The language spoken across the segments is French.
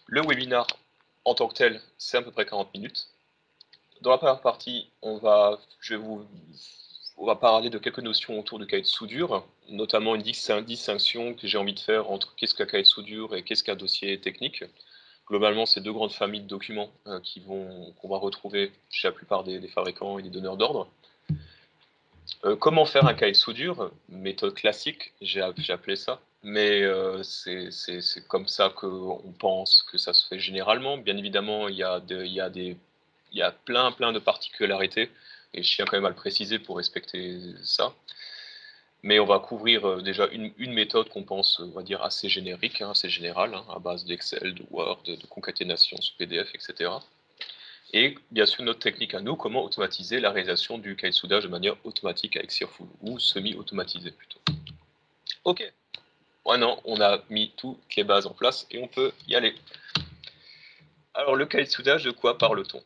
Le webinar, en tant que tel, c'est à peu près 40 minutes. Dans la première partie, on va parler de quelques notions autour du cahier de soudure, notamment une distinction que j'ai envie de faire entre qu'est-ce qu'un cahier de soudure et qu'est-ce qu'un dossier technique. Globalement, c'est deux grandes familles de documents qu'on va retrouver chez la plupart des fabricants et des donneurs d'ordre. Comment faire un cahier de soudure? Méthode classique, j'ai appelé ça, mais c'est comme ça qu'on pense que ça se fait généralement. Bien évidemment, il y a plein de particularités, et je tiens quand même à le préciser pour respecter ça. Mais on va couvrir déjà une méthode qu'on pense, on va dire, assez générique, assez générale, à base d'Excel, de Word, de concaténation sous PDF, etc. Et bien sûr, notre technique à nous, comment automatiser la réalisation du cahier de soudage de manière automatique avec Sirful, ou semi-automatisée plutôt. Ok, maintenant on a mis toutes les bases en place et on peut y aller. Alors le cahier de soudage, de quoi parle-t-on?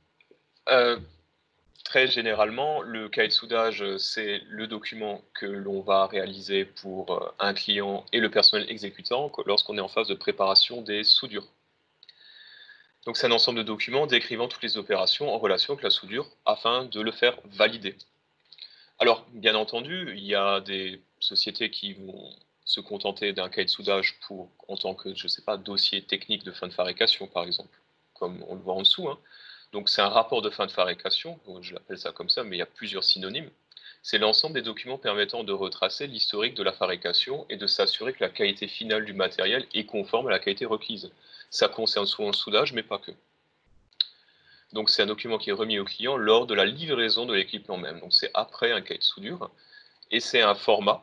Très généralement, le cahier de soudage, c'est le document que l'on va réaliser pour un client et le personnel exécutant lorsqu'on est en phase de préparation des soudures. Donc c'est un ensemble de documents décrivant toutes les opérations en relation avec la soudure afin de le faire valider. Alors, bien entendu, il y a des sociétés qui vont se contenter d'un cahier de soudage en tant que, je ne sais pas, dossier technique de fin de fabrication, par exemple, comme on le voit en dessous. Donc c'est un rapport de fin de fabrication, je l'appelle ça comme ça, mais il y a plusieurs synonymes. C'est l'ensemble des documents permettant de retracer l'historique de la fabrication et de s'assurer que la qualité finale du matériel est conforme à la qualité requise. Ça concerne souvent le soudage, mais pas que. Donc c'est un document qui est remis au client lors de la livraison de l'équipement même. Donc c'est après un cahier de soudure. Et c'est un format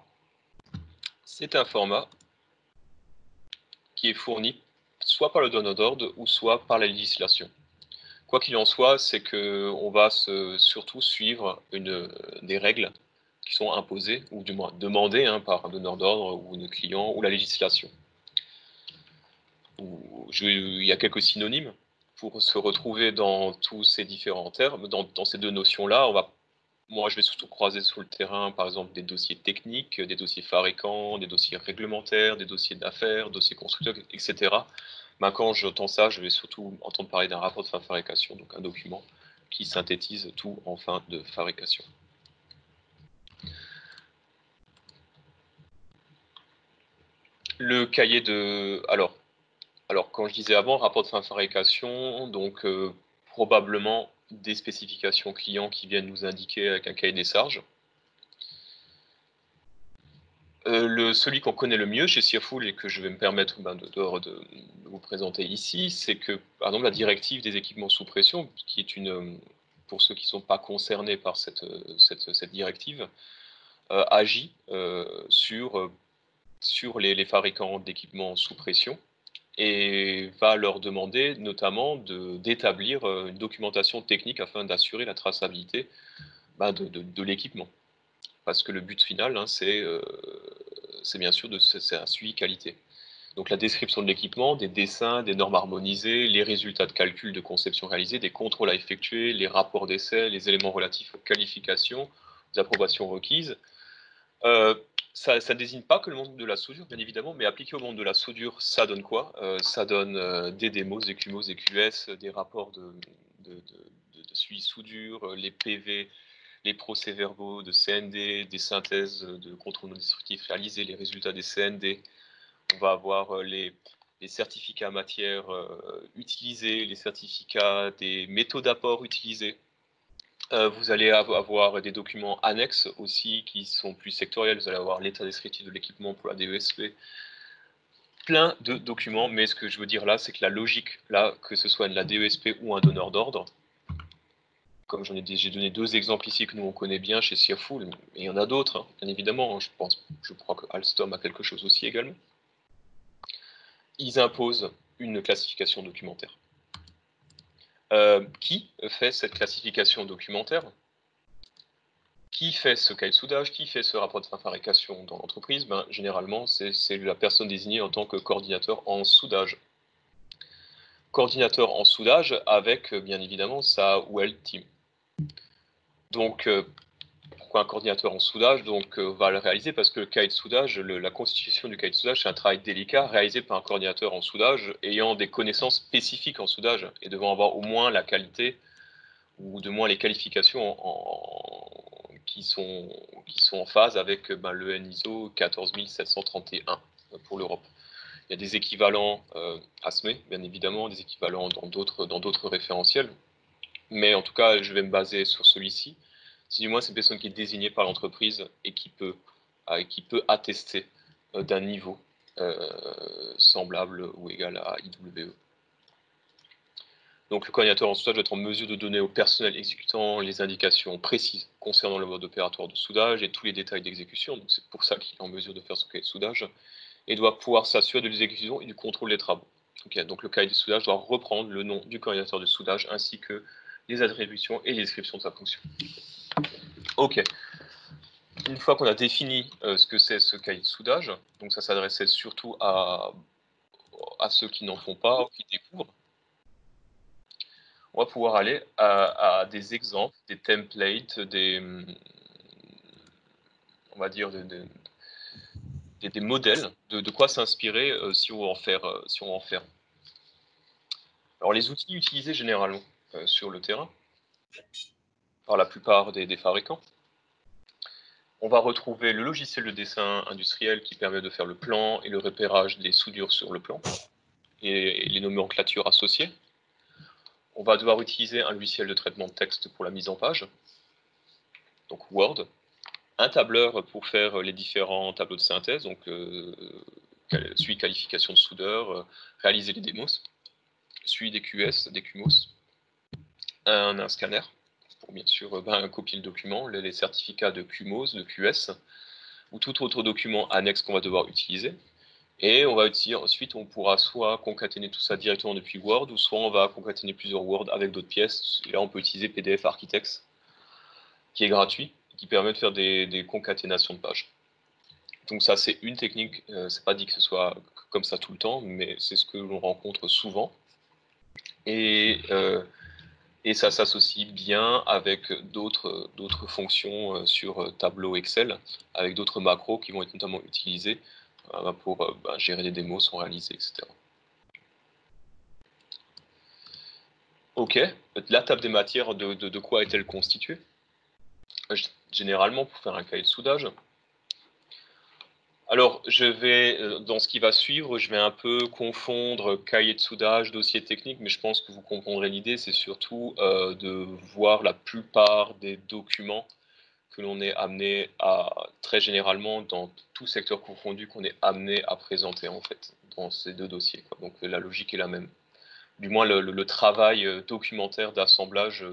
qui est fourni soit par le donneur d'ordre ou soit par la législation. Quoi qu'il en soit, c'est qu'on va surtout suivre des règles qui sont imposées, ou du moins demandées par un donneur d'ordre ou un client ou la législation. Il y a quelques synonymes pour se retrouver dans tous ces différents termes, dans ces deux notions-là. Moi, je vais surtout croiser sur le terrain, par exemple, des dossiers techniques, des dossiers fabricants, des dossiers réglementaires, des dossiers d'affaires, dossiers constructeurs, etc. Quand j'entends ça, je vais surtout entendre parler d'un rapport de fin de fabrication, donc un document qui synthétise tout en fin de fabrication. Le cahier de... Alors, quand je disais avant, rapport de fin de fabrication, donc probablement des spécifications clients qui viennent nous indiquer avec un cahier des charges. Celui qu'on connaît le mieux chez Sirful et que je vais me permettre de vous présenter ici, c'est que, par exemple, la directive des équipements sous pression, qui est pour ceux qui ne sont pas concernés par cette directive, agit sur les fabricants d'équipements sous pression et va leur demander notamment d'établir une documentation technique afin d'assurer la traçabilité de l'équipement. Parce que le but final, c'est bien sûr c'est un suivi qualité. Donc la description de l'équipement, des dessins, des normes harmonisées, les résultats de calcul de conception réalisés, des contrôles à effectuer, les rapports d'essai, les éléments relatifs aux qualifications, aux approbations requises. Ça ne désigne pas que le monde de la soudure, bien évidemment, mais appliqué au monde de la soudure, ça donne quoi? Ça donne des démos, des QMOS, des QS, des rapports de suivi soudure, les PV, les procès-verbaux de CND, des synthèses de contrôle non destructif réalisés, les résultats des CND. On va avoir les certificats matière utilisés, les certificats des métaux d'apport utilisés. Vous allez avoir des documents annexes aussi qui sont plus sectoriels. Vous allez avoir l'état descriptif de l'équipement pour la DESP. Plein de documents, mais ce que je veux dire là, c'est que la logique, là, que ce soit de la DESP ou un donneur d'ordre, comme j'ai donné deux exemples ici que nous on connaît bien chez Sirful, mais il y en a d'autres, bien évidemment. Je crois que Alstom a quelque chose aussi également. Ils imposent une classification documentaire. Qui fait cette classification documentaire? Qui fait ce cahier de soudage? Qui fait ce rapport de fin de fabrication dans l'entreprise? Généralement, c'est la personne désignée en tant que coordinateur en soudage. Coordinateur en soudage avec, bien évidemment, sa weld team. Donc, pourquoi un coordinateur en soudage va le réaliser? Parce que le cahier de soudage, la constitution du cahier de soudage, c'est un travail délicat réalisé par un coordinateur en soudage ayant des connaissances spécifiques en soudage et devant avoir au moins la qualité ou de moins les qualifications qui sont en phase avec le NISO 14731 pour l'Europe. Il y a des équivalents ASME, bien évidemment, des équivalents dans d'autres référentiels, mais en tout cas, je vais me baser sur celui-ci. Si du moins c'est une personne qui est désignée par l'entreprise et qui peut attester d'un niveau semblable ou égal à IWE. Donc le coordinateur en soudage doit être en mesure de donner au personnel exécutant les indications précises concernant le mode opératoire de soudage et tous les détails d'exécution. Donc c'est pour ça qu'il est en mesure de faire son cahier de soudage et doit pouvoir s'assurer de l'exécution et du contrôle des travaux. Okay, donc le cahier de soudage doit reprendre le nom du coordinateur de soudage ainsi que les attributions et les descriptions de sa fonction. Ok. Une fois qu'on a défini ce que c'est ce cahier de soudage, donc ça s'adressait surtout à ceux qui n'en font pas ou qui découvrent, on va pouvoir aller à des exemples, des templates, on va dire des modèles de quoi s'inspirer si on va en faire. Alors les outils utilisés généralement sur le terrain par la plupart des fabricants, on va retrouver le logiciel de dessin industriel qui permet de faire le plan et le repérage des soudures sur le plan et les nomenclatures associées. On va devoir utiliser un logiciel de traitement de texte pour la mise en page, donc Word, un tableur pour faire les différents tableaux de synthèse, donc suivi qualification de soudeur, réaliser les démos, suivi des QS, des QMOS, un scanner pour bien sûr copier le document, les certificats de QMOS, de QS, ou tout autre document annexe qu'on va devoir utiliser. Et on va utiliser, ensuite, on pourra soit concaténer tout ça directement depuis Word, ou soit on va concaténer plusieurs Word avec d'autres pièces. Et là, on peut utiliser PDF Architects, qui est gratuit, qui permet de faire des concaténations de pages. Donc ça, c'est une technique. C'est pas dit que ce soit comme ça tout le temps, mais c'est ce que l'on rencontre souvent. Et ça s'associe bien avec d'autres fonctions sur Tableau Excel, avec d'autres macros qui vont être notamment utilisés pour gérer des démos, sont réalisés, etc. Ok, la table des matières, de quoi est-elle constituée? Généralement, pour faire un cahier de soudage. Alors, je vais, dans ce qui va suivre, je vais un peu confondre cahier de soudage, dossier technique, mais je pense que vous comprendrez l'idée, c'est surtout de voir la plupart des documents que l'on est amené à, très généralement, dans tout secteur confondu, qu'on est amené à présenter, en fait, dans ces deux dossiers, quoi. Donc, la logique est la même. Du moins, le travail documentaire d'assemblage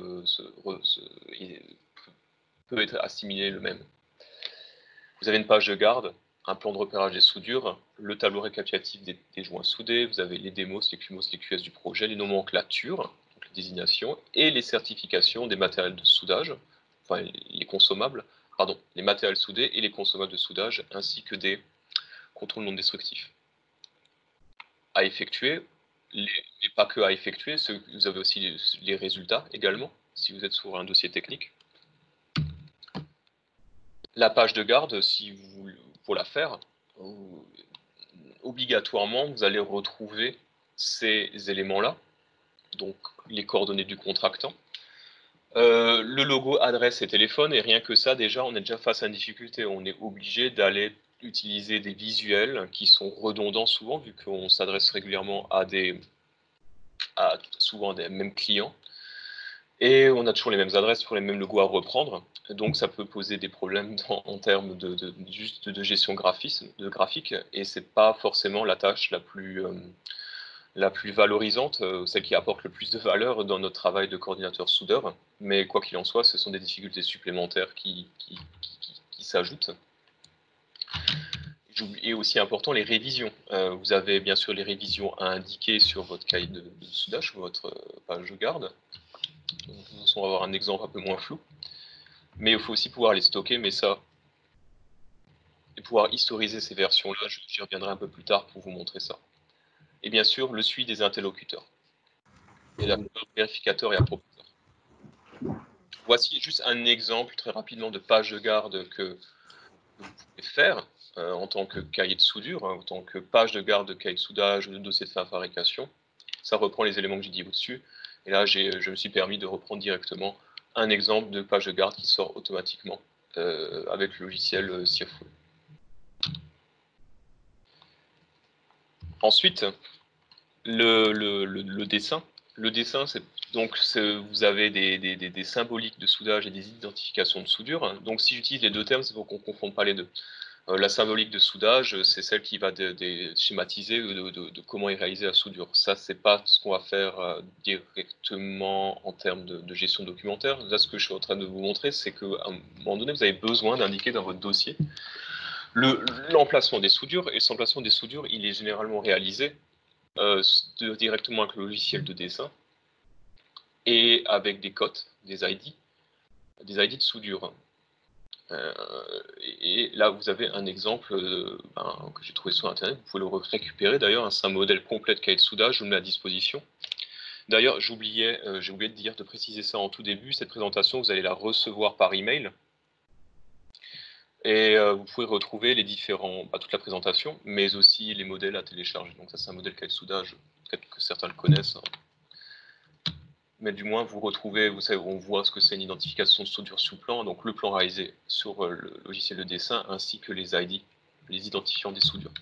peut être assimilé le même. Vous avez une page de garde, un plan de repérage des soudures, le tableau récapitulatif des joints soudés, vous avez les démos, les QMOS, les QS du projet, les nomenclatures, donc les désignations, et les certifications des matériels de soudage, enfin les consommables, pardon, les matériels soudés et les consommables de soudage, ainsi que des contrôles non destructifs. À effectuer, mais pas que à effectuer, vous avez aussi les résultats également, si vous êtes sur un dossier technique. La page de garde, pour la faire, obligatoirement, vous allez retrouver ces éléments-là, donc les coordonnées du contractant, le logo, adresse et téléphone, et rien que ça, déjà, on est déjà face à une difficulté. On est obligé d'aller utiliser des visuels qui sont redondants souvent, vu qu'on s'adresse régulièrement souvent des mêmes clients. Et on a toujours les mêmes adresses, toujours les mêmes logos à reprendre. Donc ça peut poser des problèmes en termes juste de gestion graphique. Et c'est pas forcément la tâche la plus valorisante, celle qui apporte le plus de valeur dans notre travail de coordinateur soudeur. Mais quoi qu'il en soit, ce sont des difficultés supplémentaires qui s'ajoutent. Et aussi important, les révisions. Vous avez bien sûr les révisions à indiquer sur votre cahier de soudage, sur votre page de garde. On va avoir un exemple un peu moins flou. Mais il faut aussi pouvoir les stocker, mais ça, et pouvoir historiser ces versions-là, j'y reviendrai un peu plus tard pour vous montrer ça. Et bien sûr, le suivi des interlocuteurs. Et la vérificateur et approbateur. Voici juste un exemple très rapidement de page de garde que vous pouvez faire en tant que cahier de soudure, en tant que page de garde de cahier de soudage ou de dossier de fabrication. Ça reprend les éléments que j'ai dit au-dessus. Et là, je me suis permis de reprendre directement un exemple de page de garde qui sort automatiquement avec le logiciel Searful. Ensuite, le dessin. Le dessin, c'est donc vous avez des symboliques de soudage et des identifications de soudure. Donc si j'utilise les deux termes, c'est pour qu'on ne confonde pas les deux. La symbolique de soudage, c'est celle qui va schématiser de comment est réalisée la soudure. Ça, c'est pas ce qu'on va faire directement en termes de gestion documentaire. Là, ce que je suis en train de vous montrer, c'est qu'à un moment donné, vous avez besoin d'indiquer dans votre dossier l'emplacement des soudures. Et cet emplacement des soudures, il est généralement réalisé directement avec le logiciel de dessin et avec des codes, des ID de soudure. Et là, vous avez un exemple que j'ai trouvé sur Internet. Vous pouvez le récupérer d'ailleurs. C'est un modèle complet de cahier de soudage. Je vous le mets à disposition. D'ailleurs, j'ai oublié de préciser ça en tout début. Cette présentation, vous allez la recevoir par email. Et vous pouvez retrouver les toute la présentation, mais aussi les modèles à télécharger. Donc ça, c'est un modèle cahier de soudage. Peut-être que certains le connaissent. Mais du moins, vous retrouvez, vous savez, on voit ce que c'est une identification de soudure sous plan, donc le plan réalisé sur le logiciel de dessin, ainsi que les ID, les identifiants des soudures.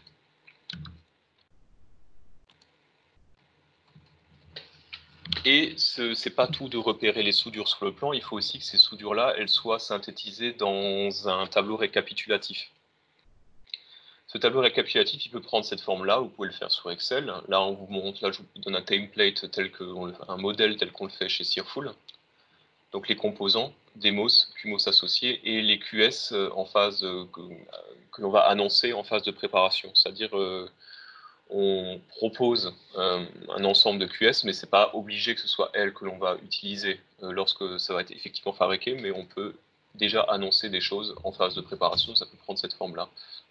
Et ce n'est pas tout de repérer les soudures sur le plan, il faut aussi que ces soudures-là, elles soient synthétisées dans un tableau récapitulatif. Ce tableau récapitulatif, il peut prendre cette forme-là, vous pouvez le faire sur Excel. Là, on vous montre, là, je vous donne un template un modèle tel qu'on le fait chez Searful. Donc les composants, Demos, QMOS associés, et les QS en phase que l'on va annoncer en phase de préparation. C'est-à-dire, on propose un ensemble de QS, mais ce n'est pas obligé que ce soit elle que l'on va utiliser lorsque ça va être effectivement fabriqué, mais on peut déjà annoncer des choses en phase de préparation, ça peut prendre cette forme-là.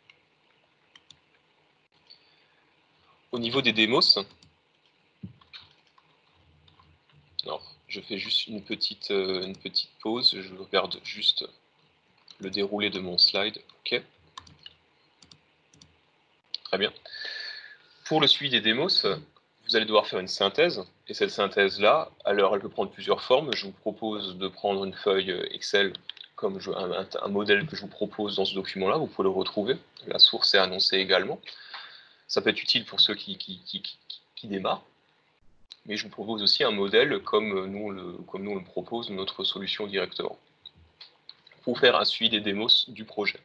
Au niveau des Demos, alors, je fais juste une petite pause, je regarde juste le déroulé de mon slide. Ok. Très bien. Pour le suivi des démos, vous allez devoir faire une synthèse. Et cette synthèse-là, alors elle peut prendre plusieurs formes. Je vous propose de prendre une feuille Excel comme un modèle que je vous propose dans ce document-là. Vous pouvez le retrouver. La source est annoncée également. Ça peut être utile pour ceux qui démarrent. Mais je vous propose aussi un modèle comme nous le propose notre solution directement, pour faire un suivi des démos du projet.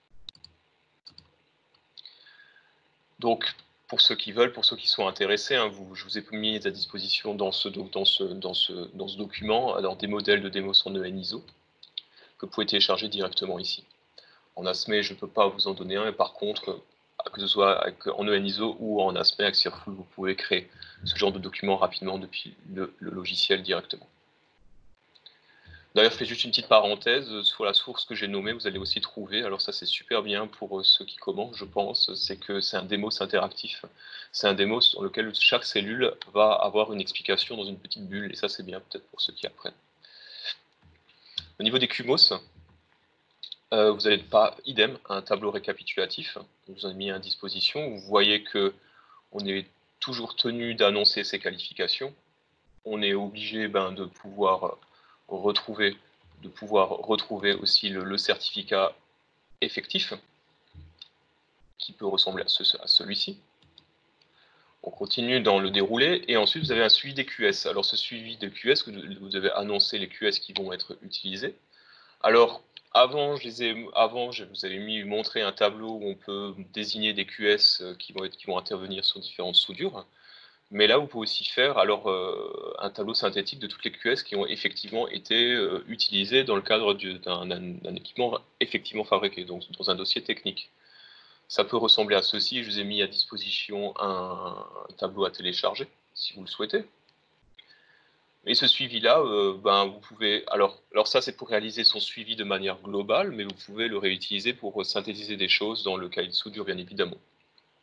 Donc, pour ceux qui veulent, pour ceux qui sont intéressés, hein, je vous ai mis à disposition dans ce document alors, des modèles de démos en EN-ISO que vous pouvez télécharger directement ici. En ASME, je ne peux pas vous en donner un, mais par contre, que ce soit en EN-ISO ou en ASME avec Searful, vous pouvez créer ce genre de document rapidement depuis le logiciel directement. D'ailleurs, je fais juste une petite parenthèse sur la source que j'ai nommée, vous allez aussi trouver, alors ça c'est super bien pour ceux qui commencent, je pense, c'est que c'est un démos interactif. C'est un démos dans lequel chaque cellule va avoir une explication dans une petite bulle, et ça c'est bien peut-être pour ceux qui apprennent. Au niveau des QMOS, vous n'avez pas, idem, un tableau récapitulatif, je vous en ai mis à disposition. Vous voyez qu'on est toujours tenu d'annoncer ses qualifications. On est obligé de pouvoir retrouver aussi le certificat effectif, qui peut ressembler à celui-ci. On continue dans le déroulé, et ensuite vous avez un suivi des QS. Alors ce suivi de QS, vous devez annoncer les QS qui vont être utilisés. Alors, avant, je vous avais montré un tableau où on peut désigner des QS qui vont intervenir sur différentes soudures. Mais là, vous pouvez aussi faire un tableau synthétique de toutes les QS qui ont effectivement été utilisées dans le cadre d'un équipement effectivement fabriqué, donc dans un dossier technique. Ça peut ressembler à ceci. Je vous ai mis à disposition un tableau à télécharger, si vous le souhaitez. Et ce suivi-là, vous pouvez... Alors ça, c'est pour réaliser son suivi de manière globale, mais vous pouvez le réutiliser pour synthétiser des choses dans le cahier de soudure, bien évidemment.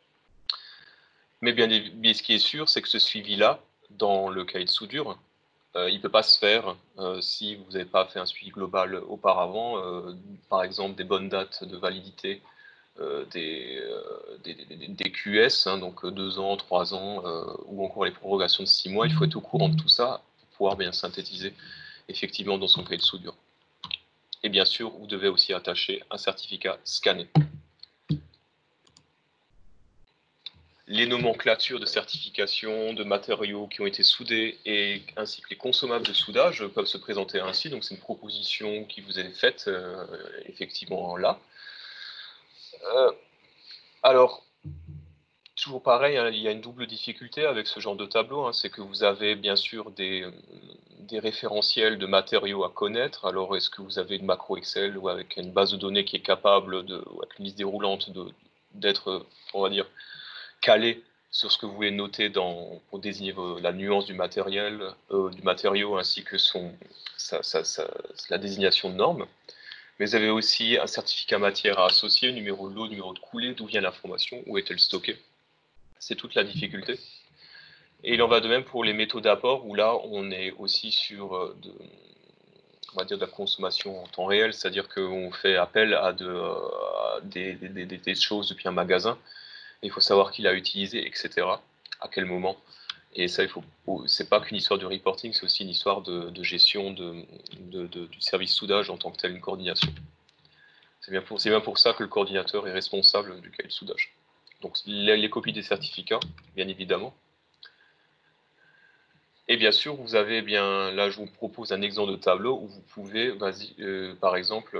Mais ce qui est sûr, c'est que ce suivi-là, dans le cahier de soudure, il ne peut pas se faire si vous n'avez pas fait un suivi global auparavant, par exemple des bonnes dates de validité des QS, hein, donc 2 ans, 3 ans, ou encore les prorogations de 6 mois. Il faut être au courant de tout ça pour pouvoir bien synthétiser effectivement dans son cahier de soudure. Et bien sûr, vous devez aussi attacher un certificat scanné. Les nomenclatures de certification, de matériaux qui ont été soudés, ainsi que les consommables de soudage peuvent se présenter ainsi. Donc c'est une proposition qui vous est faite effectivement là. Alors, toujours pareil, hein, il y a une double difficulté avec ce genre de tableau, hein, c'est que vous avez bien sûr des référentiels de matériaux à connaître. Alors, est-ce que vous avez une macro Excel ou avec une base de données qui est capable, ou avec une liste déroulante, d'être, on va dire, calé sur ce que vous voulez noter pour désigner la nuance du matériau ainsi que la désignation de normes. Mais vous avez aussi un certificat matière à associer, numéro de lot, numéro de coulée, d'où vient l'information, où est-elle stockée. C'est toute la difficulté. Et il en va de même pour les métaux d'apport, où là, on est aussi sur on va dire de la consommation en temps réel, c'est-à-dire qu'on fait appel à des choses depuis un magasin. Il faut savoir qui l'a utilisé, etc. À quel moment. Et ça, c'est pas qu'une histoire de reporting, c'est aussi une histoire de gestion du service soudage en tant que tel, une coordination. C'est bien pour ça que le coordinateur est responsable du cahier de soudage. Donc les copies des certificats, bien évidemment. Et bien sûr, vous avez là, je vous propose un exemple de tableau où vous pouvez, par exemple,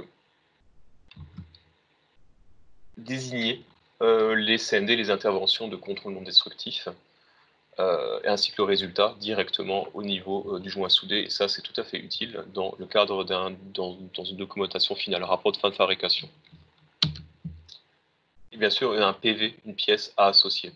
désigner les CND, les interventions de contrôle non destructif, ainsi que le résultat directement au niveau du joint soudé. Et ça, c'est tout à fait utile dans le cadre dans une documentation finale, rapport de fin de fabrication. Et bien sûr, un PV, une pièce à associer.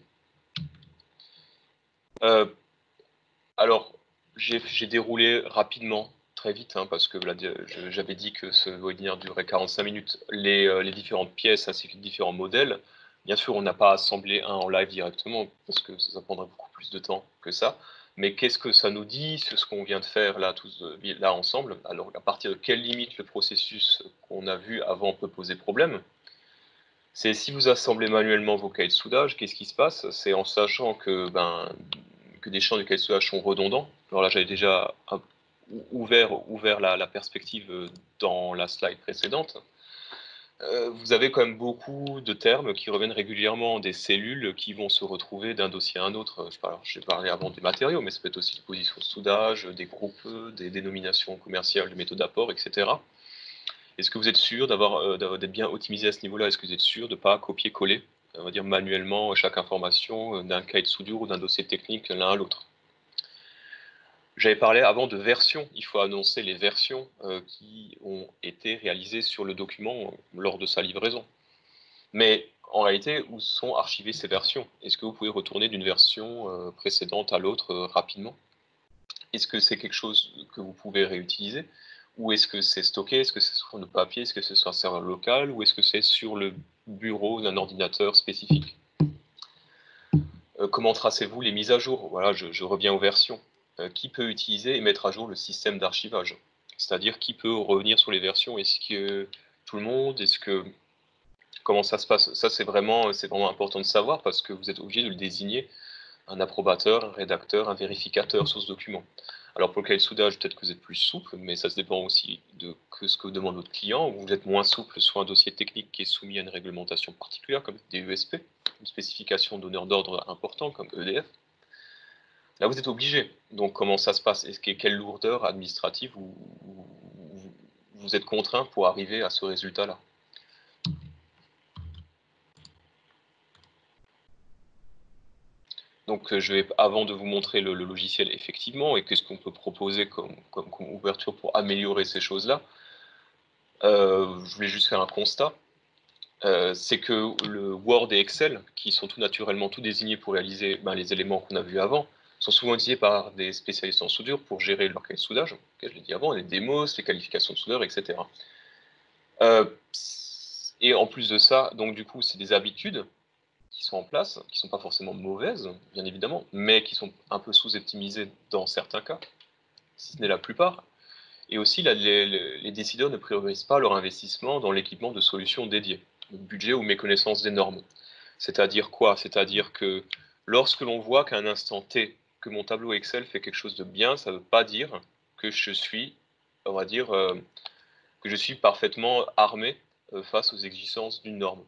Alors, j'ai déroulé rapidement, très vite, hein, parce que j'avais dit que ce webinaire durait 45 minutes, les différentes pièces ainsi que les différents modèles. Bien sûr, on n'a pas assemblé un en live directement, parce que ça prendrait beaucoup plus de temps que ça. Mais qu'est-ce que ça nous dit, ce qu'on vient de faire là, tous là ensemble? Alors, à partir de quelle limite le processus qu'on a vu avant peut poser problème? C'est si vous assemblez manuellement vos cahiers de soudage, qu'est-ce qui se passe? C'est en sachant que des champs du cahier de soudage sont redondants. Alors là, j'avais déjà ouvert la perspective dans la slide précédente. Vous avez quand même beaucoup de termes qui reviennent régulièrement, des cellules qui vont se retrouver d'un dossier à un autre. J'ai parlé avant des matériaux, mais ça peut être aussi des positions de soudage, des groupes, des dénominations commerciales de métaux d'apport, etc. Est-ce que vous êtes sûr d'être bien optimisé à ce niveau-là? Est-ce que vous êtes sûr de ne pas copier-coller, on va dire manuellement, chaque information d'un cahier de soudure ou d'un dossier technique l'un à l'autre? J'avais parlé avant de versions. Il faut annoncer les versions qui ont été réalisées sur le document lors de sa livraison. Mais en réalité, où sont archivées ces versions? Est-ce que vous pouvez retourner d'une version précédente à l'autre rapidement? Est-ce que c'est quelque chose que vous pouvez réutiliser? Ou est-ce que c'est stocké? Est-ce que c'est sur le papier? Est-ce que c'est sur un serveur local? Ou est-ce que c'est sur le bureau d'un ordinateur spécifique? Comment tracez-vous les mises à jour? Voilà, je reviens aux versions. Qui peut utiliser et mettre à jour le système d'archivage? C'est-à-dire qui peut revenir sur les versions? Est-ce que tout le monde? Comment ça se passe? Ça, c'est vraiment important de savoir parce que vous êtes obligé de le désigner, un approbateur, un rédacteur, un vérificateur sur ce document. Alors pour le cahier de soudage, peut-être que vous êtes plus souple, mais ça se dépend aussi de ce que demande votre client. Vous êtes moins souple sur un dossier technique qui est soumis à une réglementation particulière, comme des USP, une spécification donneur d'ordre important, comme EDF. Là, vous êtes obligé. Donc, comment ça se passe? Quelle lourdeur administrative vous êtes contraint pour arriver à ce résultat-là? Donc, avant de vous montrer le logiciel effectivement et qu'est-ce qu'on peut proposer comme ouverture pour améliorer ces choses-là, je voulais juste faire un constat. C'est que le Word et Excel, qui sont tout naturellement tout désignés pour réaliser les éléments qu'on a vus avant, sont souvent utilisés par des spécialistes en soudure pour gérer leur cahier de soudage. Je l'ai dit avant, les démos, les qualifications de soudeur, etc. Et en plus de ça, donc du coup, c'est des habitudes qui sont en place, qui ne sont pas forcément mauvaises, bien évidemment, mais qui sont un peu sous-optimisées dans certains cas. si ce n'est la plupart. Et aussi, les décideurs ne priorisent pas leur investissement dans l'équipement de solutions dédiées, budget ou méconnaissance des normes. C'est-à-dire quoi? C'est-à-dire que lorsque l'on voit qu'à un instant T, que mon tableau Excel fait quelque chose de bien, ça ne veut pas dire que je suis, on va dire, que je suis parfaitement armé face aux exigences d'une norme.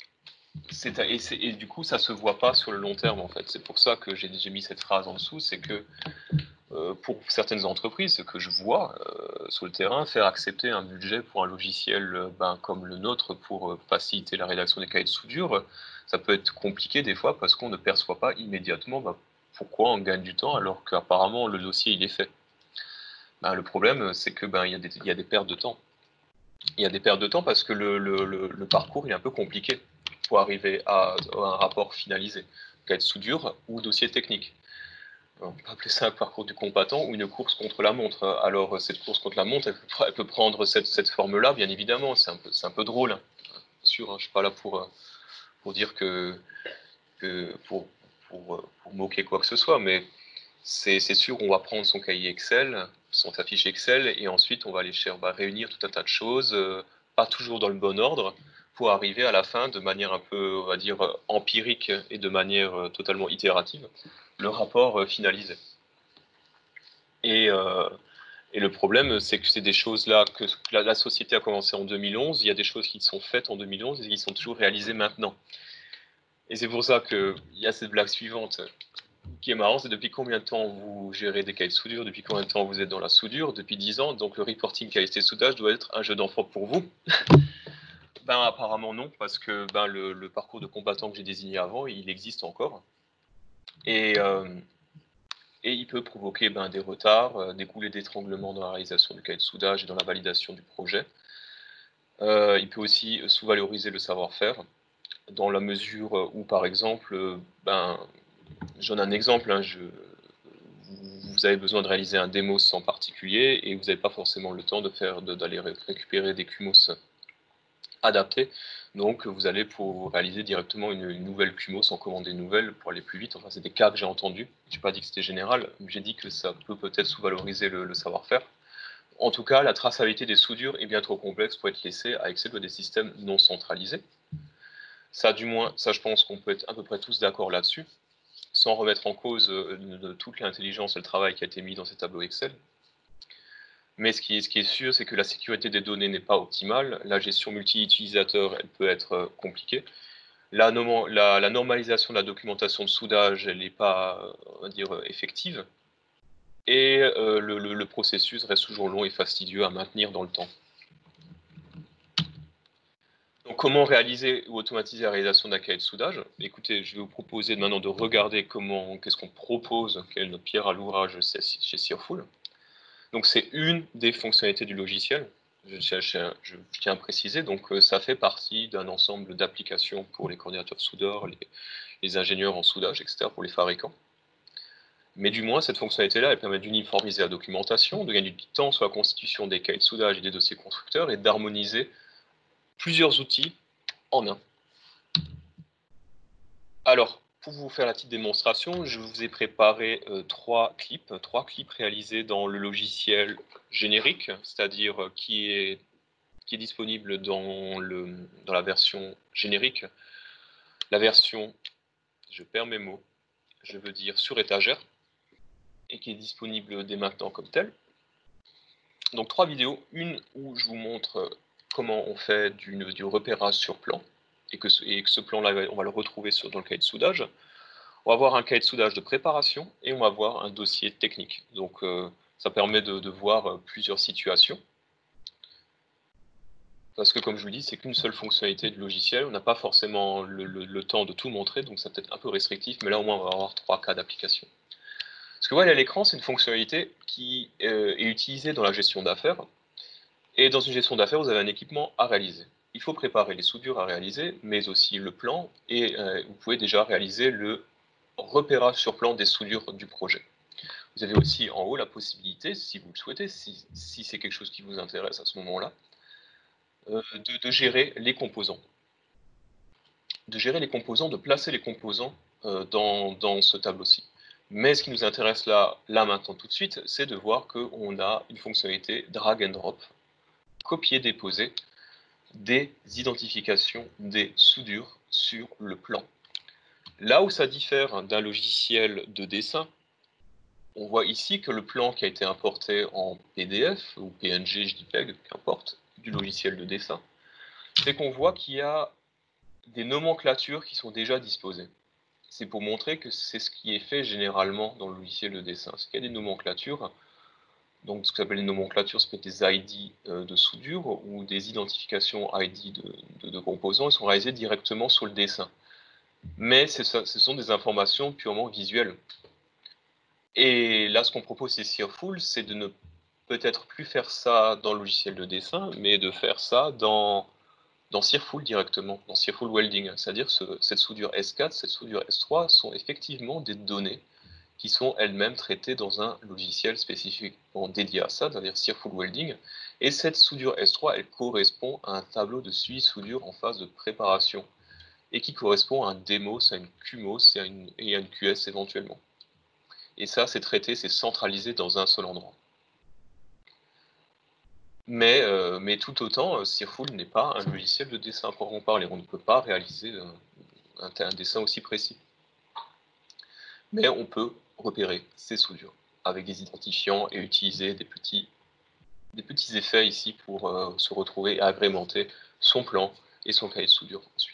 Et du coup, ça se voit pas sur le long terme, en fait. C'est pour ça que j'ai mis cette phrase en dessous, c'est que pour certaines entreprises, ce que je vois sur le terrain, faire accepter un budget pour un logiciel comme le nôtre pour faciliter la rédaction des cahiers de soudure, ça peut être compliqué des fois parce qu'on ne perçoit pas immédiatement pourquoi on gagne du temps alors qu'apparemment le dossier il est fait. Le problème, c'est que il y a des pertes de temps. Il y a des pertes de temps parce que le parcours il est un peu compliqué pour arriver à un rapport finalisé, cahier de soudure ou dossier technique. On peut appeler ça un parcours du combattant ou une course contre la montre. Alors, cette course contre la montre, elle peut prendre cette forme-là, bien évidemment. C'est un peu drôle, hein. Bien sûr, hein, je ne suis pas là pour dire pour moquer quoi que ce soit, mais c'est sûr, on va prendre son cahier Excel, sa fiche Excel, et ensuite on va aller réunir tout un tas de choses, pas toujours dans le bon ordre, pour arriver à la fin de manière un peu, on va dire, empirique et de manière totalement itérative, le rapport finalisé. Et, euh, et le problème, c'est que c'est des choses-là que la société a commencé en 2011, il y a des choses qui sont faites en 2011 et qui sont toujours réalisées maintenant. Et c'est pour ça qu'il y a cette blague suivante qui est marrante, c'est depuis combien de temps vous gérez des cahiers de soudure, depuis combien de temps vous êtes dans la soudure, depuis 10 ans, donc le reporting qualité soudage doit être un jeu d'enfant pour vous. Apparemment non, parce que le parcours de combattant que j'ai désigné avant, il existe encore. Et, et il peut provoquer des retards, des coulées d'étranglement dans la réalisation du cahier de soudage et dans la validation du projet. Il peut aussi sous-valoriser le savoir-faire, dans la mesure où, par exemple, j'en ai un exemple, hein, vous avez besoin de réaliser un démos en particulier et vous n'avez pas forcément le temps d'aller récupérer des QMOS adaptés. Donc, vous allez pour réaliser directement une nouvelle QMOS, en commander une nouvelle pour aller plus vite. Enfin, c'est des cas que j'ai entendus. Je n'ai pas dit que c'était général, mais j'ai dit que ça peut peut-être sous-valoriser le savoir-faire. En tout cas, la traçabilité des soudures est bien trop complexe pour être laissée à Excel ou des systèmes non centralisés. Ça, du moins, ça, je pense qu'on peut être à peu près tous d'accord là-dessus, sans remettre en cause de toute l'intelligence et le travail qui a été mis dans ces tableaux Excel. Mais ce qui est sûr, c'est que la sécurité des données n'est pas optimale. La gestion multi-utilisateur, elle peut être compliquée. La normalisation de la documentation de soudage, elle n'est pas, on va dire, effective. Et le processus reste toujours long et fastidieux à maintenir dans le temps. Donc, comment réaliser ou automatiser la réalisation d'un cahier de soudage? Écoutez, je vais vous proposer maintenant de regarder qu'est-ce qu'on propose, quelle est notre pierre à l'ouvrage chez Searful. Donc, c'est une des fonctionnalités du logiciel. Je tiens à préciser, donc ça fait partie d'un ensemble d'applications pour les coordinateurs soudeurs, les ingénieurs en soudage, etc., pour les fabricants. Mais du moins, cette fonctionnalité-là, elle permet d'uniformiser la documentation, de gagner du temps sur la constitution des cahiers de soudage et des dossiers constructeurs, et d'harmoniser plusieurs outils en un. Alors, pour vous faire la petite démonstration, je vous ai préparé trois clips réalisés dans le logiciel générique, c'est-à-dire qui est disponible dans la version générique. La version, je perds mes mots, je veux dire sur étagère, et qui est disponible dès maintenant comme telle. Donc trois vidéos, une où je vous montre comment on fait du repérage sur plan, et que ce plan-là, on va le retrouver dans le cahier de soudage. On va avoir un cahier de soudage de préparation et on va avoir un dossier technique. Donc ça permet de voir plusieurs situations. Parce que comme je vous dis, c'est qu'une seule fonctionnalité du logiciel. On n'a pas forcément le temps de tout montrer, donc ça peut être un peu restrictif, mais là au moins on va avoir 3 cas d'application. Ce que vous voyez à l'écran, c'est une fonctionnalité qui est utilisée dans la gestion d'affaires. Et dans une gestion d'affaires, vous avez un équipement à réaliser. Il faut préparer les soudures à réaliser, mais aussi le plan, et vous pouvez déjà réaliser le repérage sur plan des soudures du projet. Vous avez aussi en haut la possibilité, si vous le souhaitez, si c'est quelque chose qui vous intéresse à ce moment-là, de gérer les composants. De gérer les composants, de placer les composants dans ce tableau-ci. Mais ce qui nous intéresse là maintenant tout de suite, c'est de voir qu'on a une fonctionnalité drag and drop, copier-déposer des identifications des soudures sur le plan. Là où ça diffère d'un logiciel de dessin, on voit ici que le plan qui a été importé en PDF ou PNG, JPEG, qu'importe, du logiciel de dessin, c'est qu'on voit qu'il y a des nomenclatures qui sont déjà disposées. C'est pour montrer que c'est ce qui est fait généralement dans le logiciel de dessin. C'est qu'il y a des nomenclatures, donc ce qu'on appelle les nomenclatures, ça peut être des ID de soudure ou des identifications ID de composants, ils sont réalisés directement sur le dessin. Mais ce sont des informations purement visuelles. Et là, ce qu'on propose chez Searful, c'est de ne peut-être plus faire ça dans le logiciel de dessin, mais de faire ça dans Searful directement, dans Searful Welding. C'est-à-dire cette soudure S4, cette soudure S3 sont effectivement des données qui sont elles-mêmes traitées dans un logiciel spécifiquement dédié à ça, c'est-à-dire Searful Welding. Et cette soudure S3, elle correspond à un tableau de suivi soudure en phase de préparation, et qui correspond à un DEMOS, à une QMOS et à une QS éventuellement. Et ça, c'est traité, c'est centralisé dans un seul endroit. Mais tout autant, Searful n'est pas un logiciel de dessin pour en parler. On ne peut pas réaliser un dessin aussi précis. Mais on peut repérer ces soudures avec des identifiants et utiliser des petits effets ici pour se retrouver et agrémenter son plan et son cahier de soudure ensuite.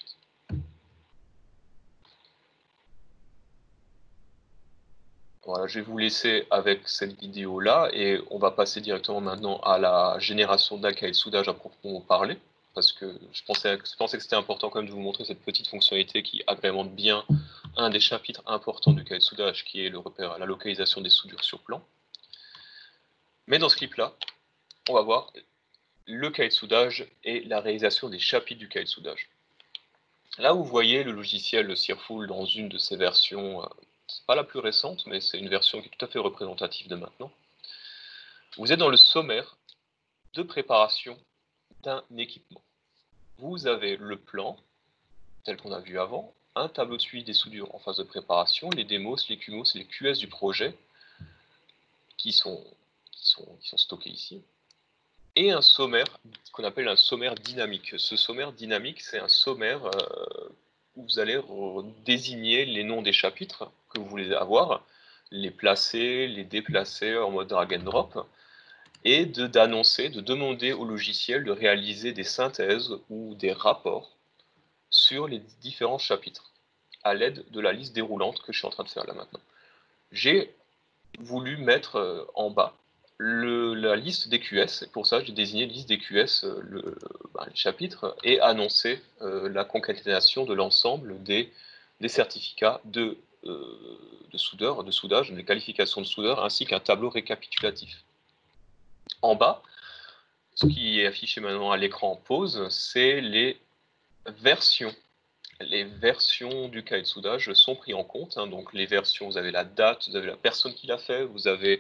Voilà, je vais vous laisser avec cette vidéo-là et on va passer directement maintenant à la génération d'un cahier de soudage à proprement parler, parce que je pensais que c'était important quand même de vous montrer cette petite fonctionnalité qui agrémente bien un des chapitres importants du cahier de soudage, qui est le repère, la localisation des soudures sur plan. Mais dans ce clip-là, on va voir le cahier de soudage et la réalisation des chapitres du cahier de soudage. Là où vous voyez le logiciel Searful dans une de ses versions, c'est pas la plus récente, mais c'est une version qui est tout à fait représentative de maintenant. Vous êtes dans le sommaire de préparation d'un équipement. Vous avez le plan, tel qu'on a vu avant, un tableau de suivi des soudures en phase de préparation, les démos, les QMOS et les QS du projet qui sont stockés ici, et un sommaire qu'on appelle un sommaire dynamique. Ce sommaire dynamique, c'est un sommaire où vous allez désigner les noms des chapitres que vous voulez avoir, les placer, les déplacer en mode drag and drop, et de demander au logiciel de réaliser des synthèses ou des rapports sur les différents chapitres, à l'aide de la liste déroulante que je suis en train de faire là maintenant. J'ai voulu mettre en bas la liste des QS, et pour ça j'ai désigné liste des QS, les chapitres, et annoncé la concaténation de l'ensemble des certificats de soudage, des qualifications de soudeur, ainsi qu'un tableau récapitulatif. En bas, ce qui est affiché maintenant à l'écran en pause, c'est les versions. Les versions du cahier de soudage sont prises en compte. Donc les versions, vous avez la date, vous avez la personne qui l'a fait, vous avez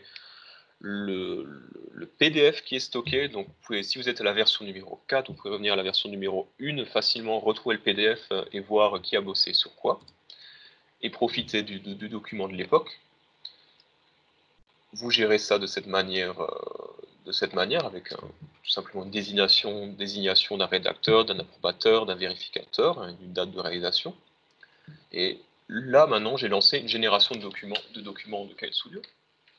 le PDF qui est stocké. Donc si vous êtes à la version numéro 4, vous pouvez revenir à la version numéro 1, facilement retrouver le PDF et voir qui a bossé sur quoi, et profiter du document de l'époque. Vous gérez ça de cette manière, avec tout simplement une désignation d'un rédacteur, d'un approbateur, d'un vérificateur, une date de réalisation. Et là, maintenant, j'ai lancé une génération de documents de cahier de soudure.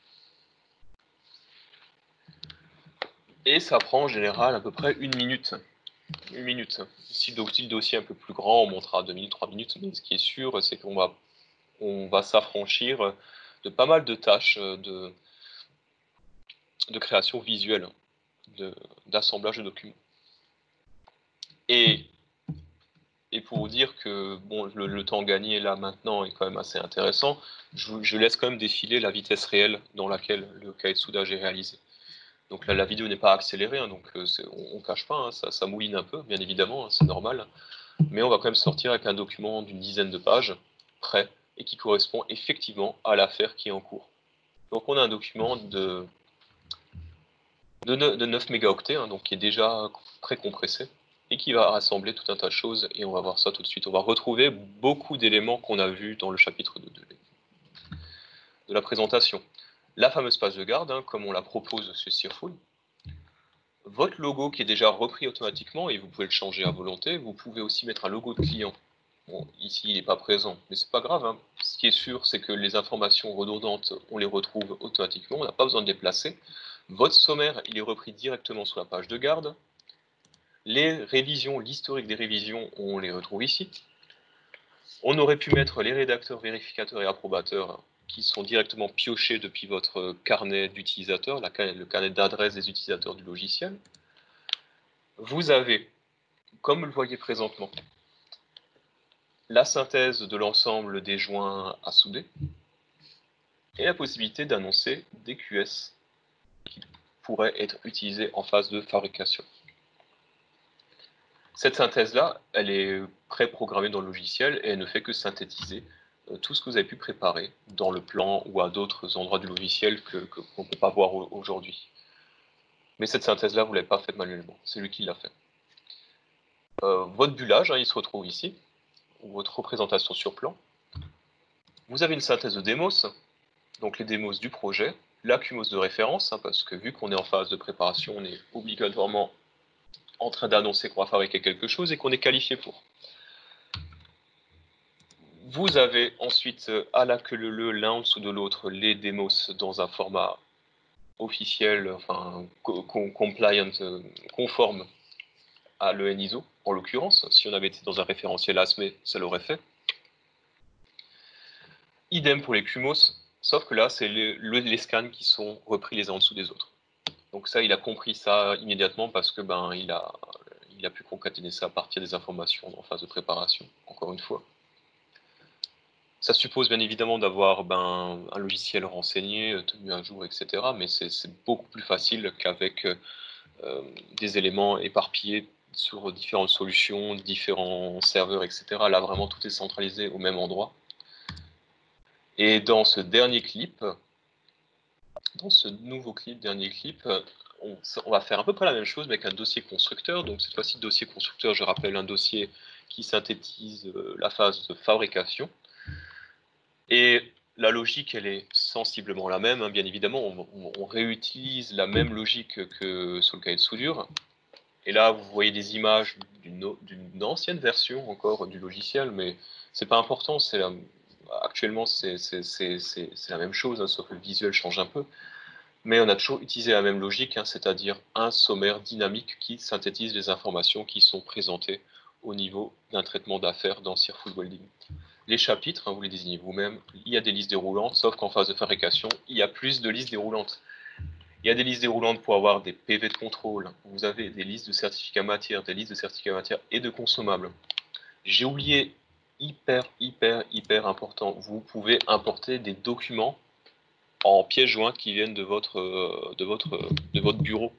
Et ça prend en général à peu près une minute. Une minute. Si le dossier est un peu plus grand, on montera 2 minutes, 3 minutes. Mais ce qui est sûr, c'est qu'on va s'affranchir de pas mal de tâches de création visuelle, d'assemblage de documents. Et pour vous dire que bon, le temps gagné là maintenant est quand même assez intéressant, je laisse quand même défiler la vitesse réelle dans laquelle le cahier de soudage est réalisé. Donc là, la vidéo n'est pas accélérée, hein, donc on ne cache pas, hein, ça mouline un peu, bien évidemment, hein, c'est normal. Mais on va quand même sortir avec un document d'une dizaine de pages, prêt, et qui correspond effectivement à l'affaire qui est en cours. Donc on a un document de 9 mégaoctets, hein, donc qui est déjà pré-compressé, et qui va rassembler tout un tas de choses, et on va voir ça tout de suite. On va retrouver beaucoup d'éléments qu'on a vus dans le chapitre 2. de la présentation. La fameuse page de garde, hein, comme on la propose chez Steerful. Votre logo qui est déjà repris automatiquement, et vous pouvez le changer à volonté. Vous pouvez aussi mettre un logo de client. Bon, ici, il n'est pas présent, mais c'est pas grave, hein. Ce qui est sûr, c'est que les informations redondantes, on les retrouve automatiquement. On n'a pas besoin de les placer. Votre sommaire, il est repris directement sur la page de garde. Les révisions, l'historique des révisions, on les retrouve ici. On aurait pu mettre les rédacteurs, vérificateurs et approbateurs qui sont directement piochés depuis votre carnet d'utilisateurs, le carnet d'adresse des utilisateurs du logiciel. Vous avez, comme vous le voyez présentement, la synthèse de l'ensemble des joints à souder et la possibilité d'annoncer des QS qui pourraient être utilisés en phase de fabrication. Cette synthèse-là, elle est pré-programmée dans le logiciel et elle ne fait que synthétiser tout ce que vous avez pu préparer dans le plan ou à d'autres endroits du logiciel qu'on ne peut pas voir aujourd'hui. Mais cette synthèse-là, vous ne l'avez pas faite manuellement, c'est lui qui l'a fait. Votre bullage, hein, il se retrouve ici, ou votre représentation sur plan. Vous avez une synthèse de démos, donc les démos du projet, la QMOS de référence, hein, parce que vu qu'on est en phase de préparation, on est obligatoirement en train d'annoncer qu'on va fabriquer quelque chose et qu'on est qualifié pour. Vous avez ensuite à la queue leu l'un en dessous de l'autre les démos dans un format officiel, enfin compliant, conforme à l'EN ISO, en l'occurrence. Si on avait été dans un référentiel ASME, ça l'aurait fait. Idem pour les QMOS, sauf que là, c'est les scans qui sont repris les uns en dessous des autres. Donc ça, il a compris ça immédiatement parce que il a pu concaténer ça à partir des informations en phase de préparation, encore une fois. Ça suppose bien évidemment d'avoir un logiciel renseigné, tenu à jour, etc. Mais c'est beaucoup plus facile qu'avec des éléments éparpillés sur différentes solutions, différents serveurs, etc. Là, vraiment, tout est centralisé au même endroit. Et dans ce dernier clip, dans ce nouveau clip, dernier clip, on va faire à peu près la même chose, mais avec un dossier constructeur. Donc cette fois-ci, dossier constructeur, je rappelle, un dossier qui synthétise la phase de fabrication. Et la logique, elle est sensiblement la même, hein, bien évidemment. On réutilise la même logique que sur le cahier de soudure. Et là, vous voyez des images d'une ancienne version encore du logiciel, mais c'est pas important. Actuellement, c'est la même chose, hein, sauf que le visuel change un peu. Mais on a toujours utilisé la même logique, hein, c'est-à-dire un sommaire dynamique qui synthétise les informations qui sont présentées au niveau d'un traitement d'affaires dans Steerful Welding. Les chapitres, hein, vous les désignez vous-même, il y a des listes déroulantes, sauf qu'en phase de fabrication, il y a plus de listes déroulantes. Il y a des listes déroulantes pour avoir des PV de contrôle, vous avez des listes de certificats matière, des listes de certificats matière et de consommables. J'ai oublié, hyper important, vous pouvez importer des documents en pièces jointes qui viennent de votre bureau.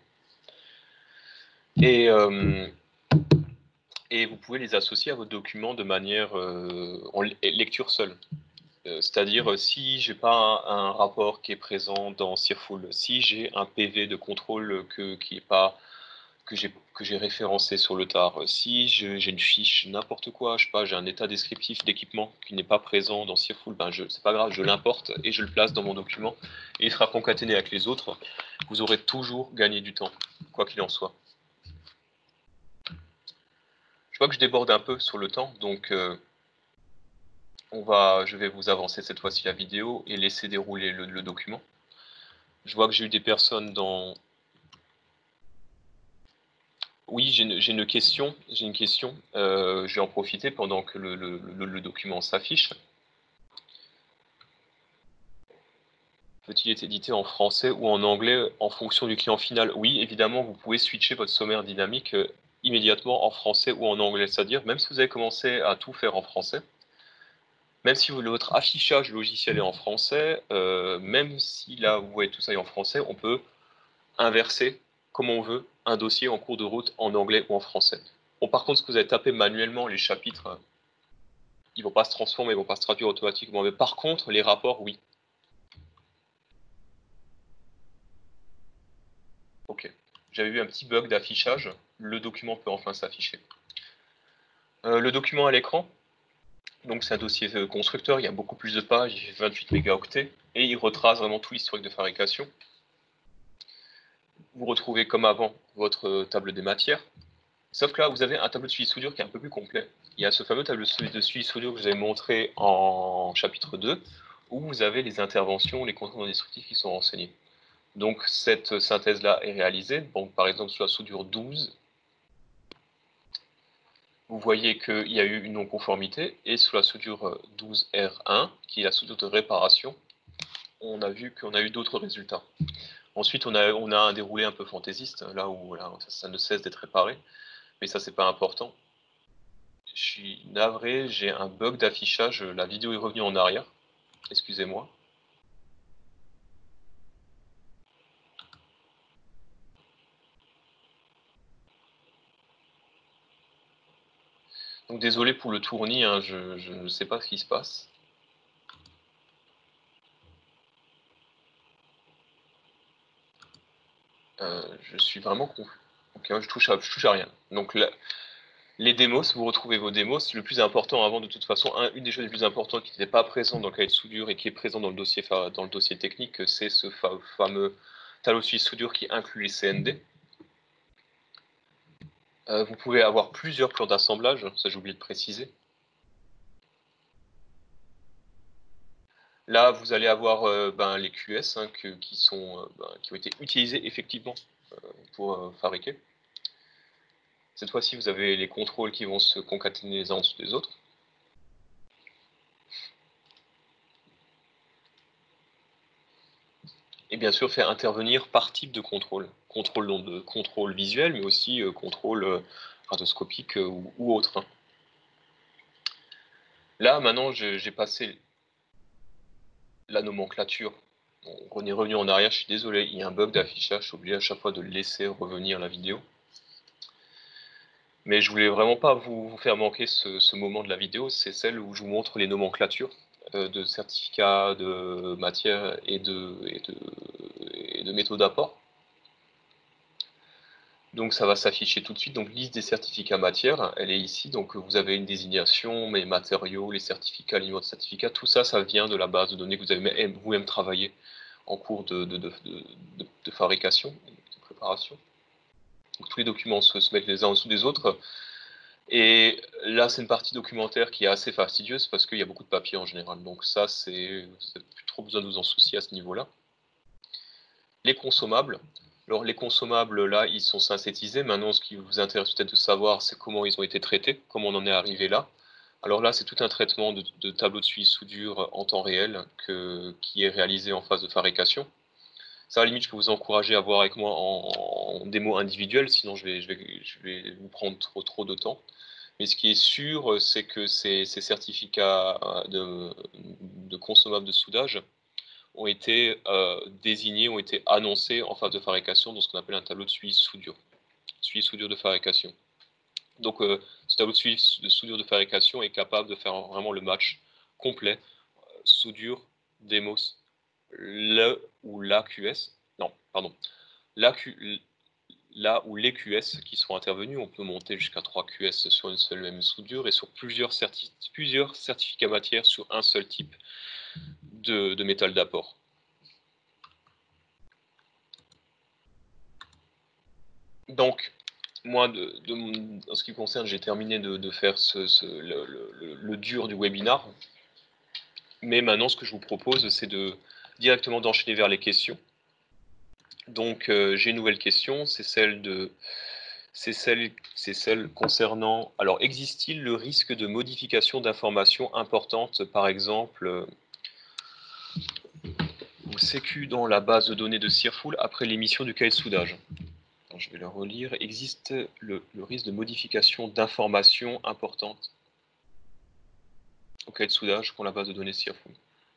Et vous pouvez les associer à votre document de manière en lecture seule. C'est-à-dire, si j'ai pas un rapport qui est présent dans Steerful, si j'ai un PV de contrôle qui est pas que j'ai référencé sur le tard, si j'ai une fiche, n'importe quoi, je sais pas, j'ai un état descriptif d'équipement qui n'est pas présent dans Steerful, c'est pas grave, je l'importe et je le place dans mon document et il sera concaténé avec les autres. Vous aurez toujours gagné du temps, quoi qu'il en soit. Je vois que je déborde un peu sur le temps, donc je vais vous avancer cette fois-ci la vidéo et laisser dérouler le document. Je vois que j'ai eu des personnes dans... Oui, j'ai une question. Je vais en profiter pendant que le document s'affiche. Peut-il être édité en français ou en anglais en fonction du client final? Oui, évidemment, vous pouvez switcher votre sommaire dynamique immédiatement en français ou en anglais. C'est-à-dire, même si vous avez commencé à tout faire en français, même si votre affichage logiciel est en français, même si là, vous voyez tout ça est en français, on peut inverser, comme on veut, un dossier en cours de route en anglais ou en français. Bon, par contre, ce que vous avez tapé manuellement, les chapitres, ils ne vont pas se transformer, ils ne vont pas se traduire automatiquement. Mais par contre, les rapports, oui. Ok. J'avais eu un petit bug d'affichage. Le document peut enfin s'afficher. Le document à l'écran. Donc c'est un dossier constructeur, il y a beaucoup plus de pages, il fait 28 mégaoctets, et il retrace vraiment tout l'historique de fabrication. Vous retrouvez comme avant votre table des matières, sauf que là vous avez un tableau de suivi soudure qui est un peu plus complet. Il y a ce fameux tableau de suivi soudure que je vous avais montré en chapitre 2, où vous avez les interventions, les contrôles non destructifs qui sont renseignés. Donc cette synthèse-là est réalisée, donc par exemple sur la soudure 12, vous voyez qu'il y a eu une non-conformité, et sur la soudure 12R1, qui est la soudure de réparation, on a vu qu'on a eu d'autres résultats. Ensuite, on a un déroulé un peu fantaisiste, là où là, ça ne cesse d'être réparé, mais ça, c'est pas important. Je suis navré, j'ai un bug d'affichage, la vidéo est revenue en arrière, excusez-moi. Donc désolé pour le tournis, hein, je ne sais pas ce qui se passe. Je suis vraiment confus. Ok, je touche à rien. Donc là, les démos, vous retrouvez vos démos. Le plus important avant, de toute façon, une des choses les plus importantes qui n'était pas présente dans le cahier de soudure et qui est présent dans le dossier technique, c'est ce fameux tableau de suivi soudure qui inclut les CND. Vous pouvez avoir plusieurs plans d'assemblage, ça j'ai oublié de préciser. Là, vous allez avoir les QS hein, qui ont été utilisés effectivement pour fabriquer. Cette fois-ci, vous avez les contrôles qui vont se concaténer les uns en dessous des autres. Et bien sûr, faire intervenir par type de contrôle. Contrôle visuel, mais aussi contrôle radioscopique ou autre. Là, maintenant, j'ai passé la nomenclature. On est revenu en arrière, je suis désolé, il y a un bug d'affichage, je suis obligé à chaque fois de laisser revenir la vidéo. Mais je voulais vraiment pas vous faire manquer ce moment de la vidéo, c'est celle où je vous montre les nomenclatures de certificats, de matières et de métaux d'apport. Donc ça va s'afficher tout de suite. Donc liste des certificats matières, elle est ici. Donc vous avez une désignation, les matériaux, les certificats, les numéros de certificats. Tout ça, ça vient de la base de données que vous avez vous-même travaillé en cours de fabrication, de préparation. Donc tous les documents se mettent les uns en dessous des autres. Et là, c'est une partie documentaire qui est assez fastidieuse parce qu'il y a beaucoup de papier en général. Donc ça, vous n'avez plus trop besoin de vous en soucier à ce niveau-là. Les consommables. Alors les consommables, là, ils sont synthétisés. Maintenant, ce qui vous intéresse peut-être de savoir, c'est comment ils ont été traités, comment on en est arrivé là. Alors là, c'est tout un traitement de tableau de suivi soudure en temps réel qui est réalisé en phase de fabrication. Ça, à la limite, je peux vous encourager à voir avec moi en démo individuelle, sinon je vais vous prendre trop de temps. Mais ce qui est sûr, c'est que ces certificats de consommables de soudage ont été désignés, ont été annoncés en phase de fabrication dans ce qu'on appelle un tableau de suivi soudure de fabrication. Donc ce tableau de suivi de soudure de fabrication est capable de faire vraiment le match complet, soudure, démos, le ou la QS, non, pardon, la là où les QS qui sont intervenus, on peut monter jusqu'à 3 QS sur une seule même soudure et sur plusieurs certificats matières sur un seul type de métal d'apport. Donc, moi, en ce qui me concerne, j'ai terminé de faire le dur du webinar. Mais maintenant, ce que je vous propose, c'est directement d'enchaîner vers les questions. Donc, j'ai une nouvelle question, c'est celle concernant... Alors, existe-t-il le risque de modification d'informations importantes, par exemple, au sécu dans la base de données de Searful après l'émission du cahier de soudage? Alors, je vais le relire. Existe le risque de modification d'informations importantes au cahier de soudage pour la base de données Searful?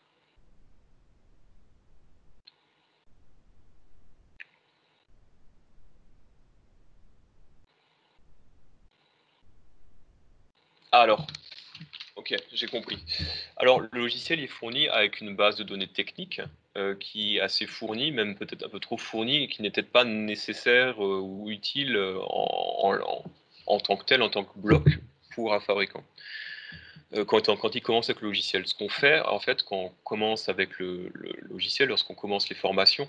Alors, ok, j'ai compris. Alors, le logiciel est fourni avec une base de données technique qui est assez fournie, même peut-être un peu trop fournie, et qui n'est peut-être pas nécessaire ou utile en tant que tel, en tant que bloc pour un fabricant. quand il commence avec le logiciel. Ce qu'on fait, en fait, quand on commence avec le logiciel, lorsqu'on commence les formations,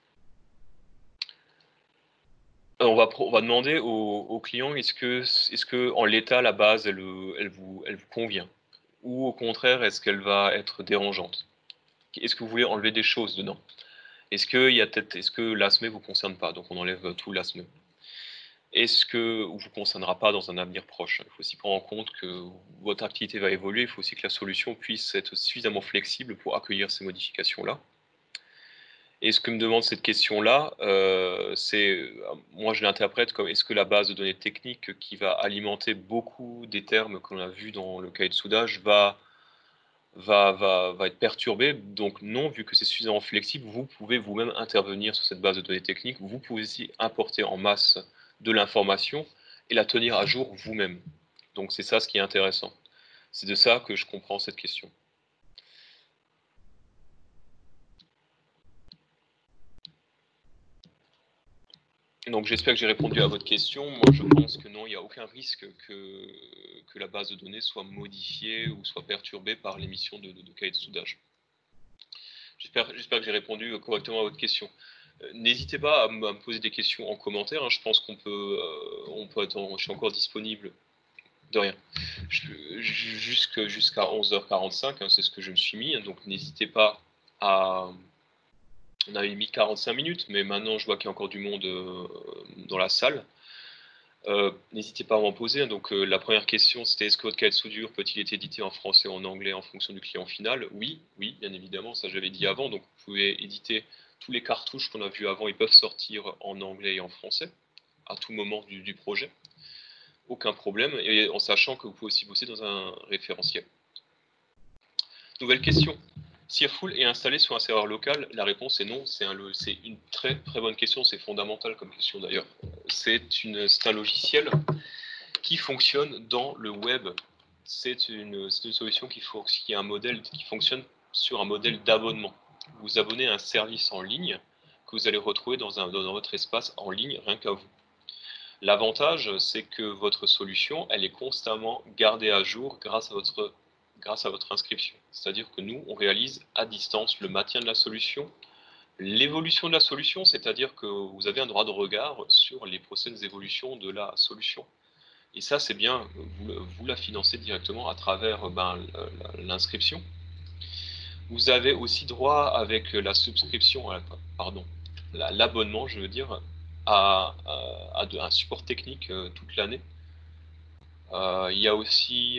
on va demander au client, est-ce que en l'état, la base, elle vous convient? Ou au contraire, est-ce qu'elle va être dérangeante? Est-ce que vous voulez enlever des choses dedans? Est-ce que l'ASME vous concerne pas? Donc on enlève tout l'ASME. Est-ce que vous concernera pas dans un avenir proche? Il faut aussi prendre en compte que votre activité va évoluer, il faut aussi que la solution puisse être suffisamment flexible pour accueillir ces modifications-là. Et ce que me demande cette question-là, moi je l'interprète comme est-ce que la base de données technique qui va alimenter beaucoup des termes qu'on a vus dans le cahier de soudage va être perturbée? Donc non, vu que c'est suffisamment flexible, vous pouvez vous-même intervenir sur cette base de données technique, vous pouvez aussi importer en masse de l'information et la tenir à jour vous-même. Donc c'est ça ce qui est intéressant. C'est de ça que je comprends cette question. Donc j'espère que j'ai répondu à votre question. Moi je pense que non, il n'y a aucun risque que la base de données soit modifiée ou soit perturbée par l'émission de cahiers de soudage. J'espère que j'ai répondu correctement à votre question. N'hésitez pas à me poser des questions en commentaire, hein. Je pense on peut attendre, je suis encore disponible. De rien. Jusqu'à 11h45, hein, c'est ce que je me suis mis. Donc n'hésitez pas à. On avait mis 45 minutes, mais maintenant je vois qu'il y a encore du monde dans la salle. N'hésitez pas à m'en poser. Donc la première question, c'était est-ce que votre cahier de soudure peut-il être édité en français ou en anglais en fonction du client final? Oui, oui, bien évidemment, ça j'avais dit avant. Donc vous pouvez éditer tous les cartouches qu'on a vus avant, ils peuvent sortir en anglais et en français à tout moment du projet. Aucun problème, et en sachant que vous pouvez aussi bosser dans un référentiel. Nouvelle question. Si Airflow est installé sur un serveur local, la réponse est non. C'est une très très bonne question, c'est fondamental comme question d'ailleurs. C'est un logiciel qui fonctionne dans le web. C'est une solution qui a un modèle qui fonctionne sur un modèle d'abonnement. Vous vous abonnez à un service en ligne que vous allez retrouver dans votre espace en ligne, rien qu'à vous. L'avantage, c'est que votre solution, elle est constamment gardée à jour grâce à votre inscription. C'est-à-dire que nous, on réalise à distance le maintien de la solution, l'évolution de la solution, c'est-à-dire que vous avez un droit de regard sur les prochaines évolutions de la solution. Et ça, c'est bien, vous la financez directement à travers l'inscription. Vous avez aussi droit avec la subscription, pardon, l'abonnement, je veux dire, à un support technique toute l'année. Il y a aussi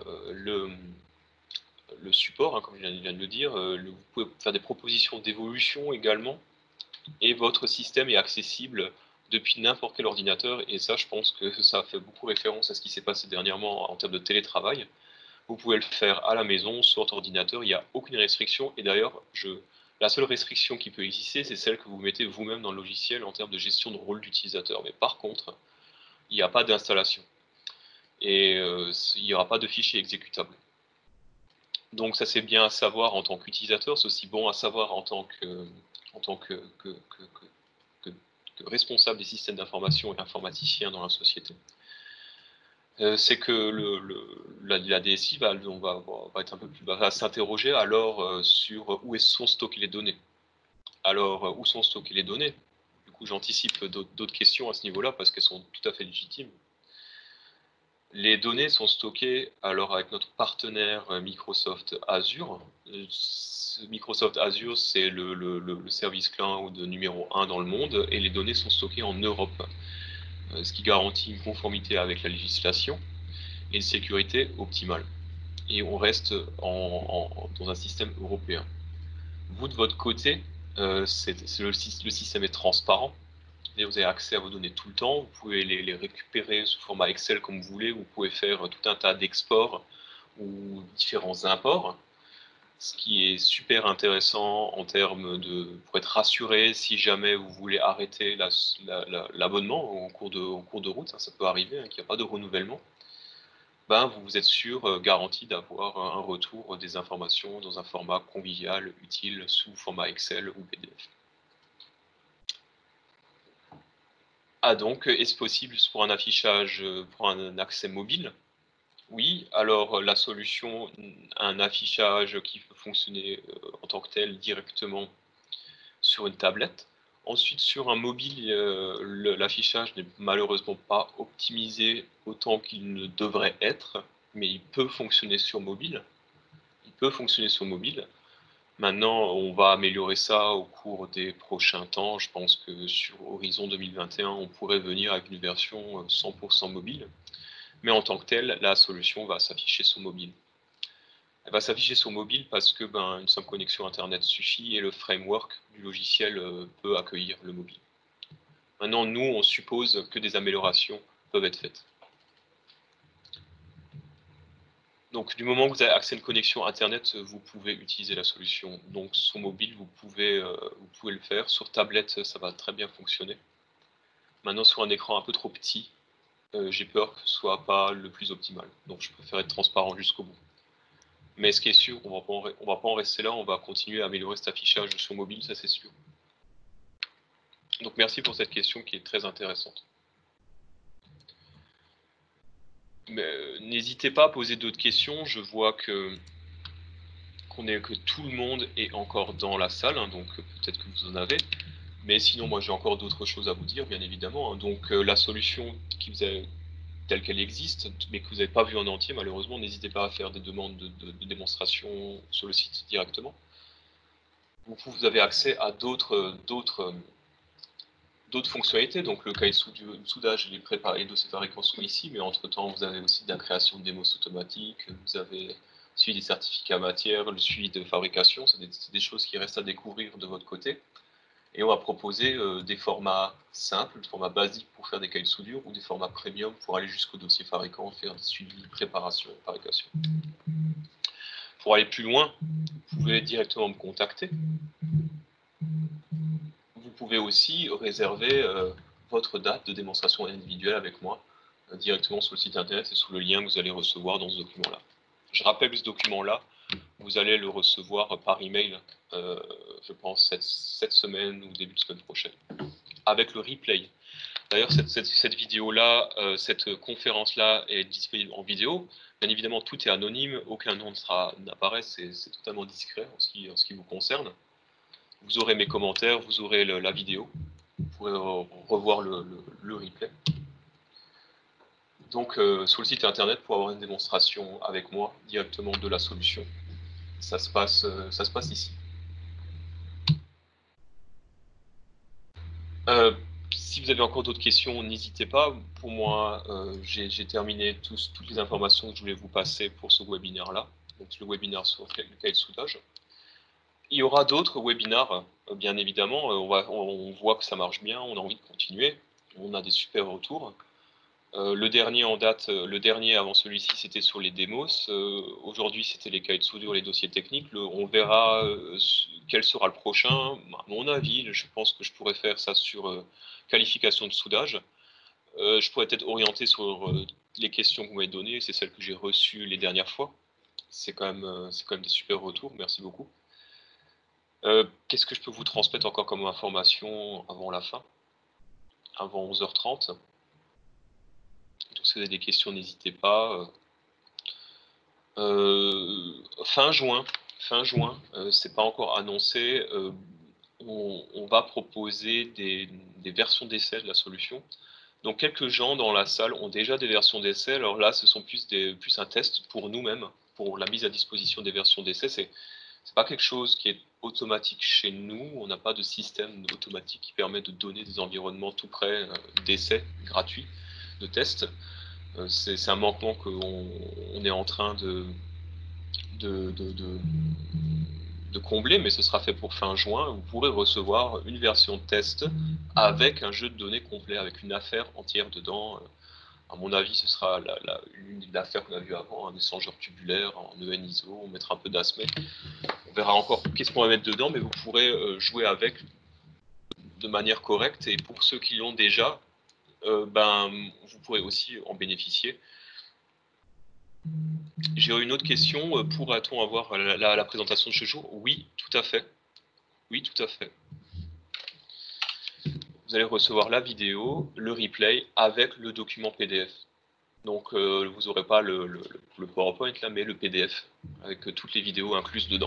le support, hein, comme je viens de le dire. Vous pouvez faire des propositions d'évolution également. Et votre système est accessible depuis n'importe quel ordinateur. Et ça, je pense que ça fait beaucoup référence à ce qui s'est passé dernièrement en termes de télétravail. Vous pouvez le faire à la maison, sur votre ordinateur. Il n'y a aucune restriction. Et d'ailleurs, la seule restriction qui peut exister, c'est celle que vous mettez vous-même dans le logiciel en termes de gestion de rôle d'utilisateur. Mais par contre, il n'y a pas d'installation. Et il n'y aura pas de fichier exécutable. Donc ça c'est bien à savoir en tant qu'utilisateur, c'est aussi bon à savoir en tant que responsable des systèmes d'information et informaticien dans la société. C'est que la DSI va être un peu plus, va s'interroger alors sur où sont stockées les données. Alors où sont stockées les données? Du coup j'anticipe d'autres questions à ce niveau-là parce qu'elles sont tout à fait légitimes. Les données sont stockées alors avec notre partenaire Microsoft Azure. Microsoft Azure, c'est le service cloud numéro 1 dans le monde et les données sont stockées en Europe, ce qui garantit une conformité avec la législation et une sécurité optimale. Et on reste dans un système européen. Vous, de votre côté, le système est transparent. Et vous avez accès à vos données tout le temps, vous pouvez les récupérer sous format Excel comme vous voulez, vous pouvez faire tout un tas d'exports ou différents imports, ce qui est super intéressant en termes pour être rassuré si jamais vous voulez arrêter l'abonnement au cours de route, hein, ça peut arriver, hein, qu'il n'y a pas de renouvellement, vous êtes sûr, garanti d'avoir un retour des informations dans un format convivial, utile, sous format Excel ou PDF. Ah donc, est-ce possible pour un affichage, pour un accès mobile? Oui, alors la solution, un affichage qui peut fonctionner en tant que tel directement sur une tablette. Ensuite, sur un mobile, l'affichage n'est malheureusement pas optimisé autant qu'il ne devrait être, mais il peut fonctionner sur mobile. Il peut fonctionner sur mobile. Maintenant, on va améliorer ça au cours des prochains temps. Je pense que sur Horizon 2021, on pourrait venir avec une version 100% mobile. Mais en tant que telle, la solution va s'afficher sur mobile. Elle va s'afficher sur mobile parce que une simple connexion Internet suffit et le framework du logiciel peut accueillir le mobile. Maintenant, nous, on suppose que des améliorations peuvent être faites. Donc, du moment que vous avez accès à une connexion Internet, vous pouvez utiliser la solution. Donc, sur mobile, vous pouvez le faire. Sur tablette, ça va très bien fonctionner. Maintenant, sur un écran un peu trop petit, j'ai peur que ce ne soit pas le plus optimal. Donc, je préfère être transparent jusqu'au bout. Mais ce qui est sûr, on ne va pas en rester là, on va continuer à améliorer cet affichage sur mobile, ça c'est sûr. Donc merci pour cette question qui est très intéressante. N'hésitez pas à poser d'autres questions, je vois que tout le monde est encore dans la salle, hein, donc peut-être que vous en avez. Mais sinon, moi j'ai encore d'autres choses à vous dire, bien évidemment. Hein. Donc la solution telle qu'elle existe, mais que vous n'avez pas vue en entier, malheureusement, n'hésitez pas à faire des demandes de démonstration sur le site directement. Vous avez accès à d'autres fonctionnalités, donc le cahier de soudage et les dossiers fabricants sont ici, mais entre-temps, vous avez aussi de la création de démos automatiques, vous avez le suivi des certificats matière, le suivi de fabrication, c'est des choses qui restent à découvrir de votre côté. Et on va proposer des formats simples, des formats basiques pour faire des cahiers de soudure, ou des formats premium pour aller jusqu'au dossier fabricant, faire des suivis, préparation, fabrication. Pour aller plus loin, vous pouvez directement me contacter. Vous pouvez aussi réserver votre date de démonstration individuelle avec moi directement sur le site internet et sur le lien que vous allez recevoir dans ce document-là. Je rappelle que ce document-là, vous allez le recevoir par email, je pense, cette semaine ou début de semaine prochaine, avec le replay. D'ailleurs, cette vidéo-là, cette conférence-là est disponible en vidéo. Bien évidemment, tout est anonyme, aucun nom n'apparaît, c'est totalement discret en ce qui vous concerne. Vous aurez mes commentaires, vous aurez la vidéo, vous pourrez revoir le replay. Donc sur le site internet, pour avoir une démonstration avec moi directement de la solution, ça se passe ici. Si vous avez encore d'autres questions, n'hésitez pas. Pour moi, j'ai terminé toutes les informations que je voulais vous passer pour ce webinaire-là, donc le webinaire sur le cahier de soudage. Il y aura d'autres webinaires, bien évidemment. On voit que ça marche bien, on a envie de continuer. On a des super retours. Le dernier en date, le dernier avant celui-ci, c'était sur les démos. Aujourd'hui, c'était les cahiers de soudure, les dossiers techniques. On verra quel sera le prochain. À mon avis, je pense que je pourrais faire ça sur qualification de soudage. Je pourrais être orienté sur les questions que vous m'avez données. C'est celles que j'ai reçues les dernières fois. C'est quand même des super retours. Merci beaucoup. Qu'est-ce que je peux vous transmettre encore comme information avant la fin, avant 11h30? Donc, si vous avez des questions, n'hésitez pas. Fin juin, c'est pas encore annoncé. On va proposer des versions d'essai de la solution. Donc quelques gens dans la salle ont déjà des versions d'essai. Alors là, ce sont plus un test pour nous-mêmes, pour la mise à disposition des versions d'essai. C'est pas quelque chose qui est automatique chez nous. On n'a pas de système automatique qui permet de donner des environnements tout près d'essais gratuits, de tests. C'est un manquement qu'on est en train de combler, mais ce sera fait pour fin juin. Vous pourrez recevoir une version de test avec un jeu de données complet, avec une affaire entière dedans. À mon avis, ce sera l'affaire qu'on a vue avant, un échangeur tubulaire en EN-ISO, on mettra un peu d'ASME. On verra encore qu'est-ce qu'on va mettre dedans, mais vous pourrez jouer avec de manière correcte. Et pour ceux qui l'ont déjà, vous pourrez aussi en bénéficier. J'ai une autre question. Pourra-t-on avoir la présentation de ce jour? Oui, tout à fait. Oui, tout à fait. Vous allez recevoir la vidéo, le replay avec le document PDF. Donc, vous n'aurez pas le PowerPoint là, mais le PDF avec toutes les vidéos incluses dedans.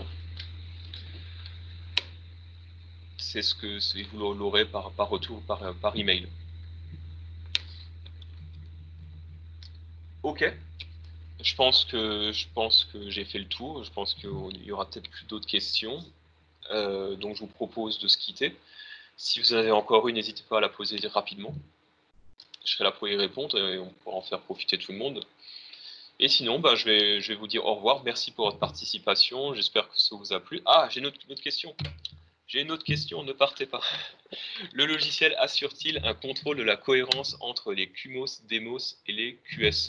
C'est ce que vous l'aurez par retour, par email. Ok. Je pense que j'ai fait le tour. Je pense qu'il y aura peut-être plus d'autres questions. Donc, je vous propose de se quitter. Si vous en avez encore une, n'hésitez pas à la poser rapidement. Je serai là pour y répondre et on pourra en faire profiter tout le monde. Et sinon, bah, je vais vous dire au revoir. Merci pour votre participation. J'espère que ça vous a plu. Ah, j'ai une autre question. J'ai une autre question, ne partez pas. Le logiciel assure-t-il un contrôle de la cohérence entre les QMOS, DEMOS et les QS?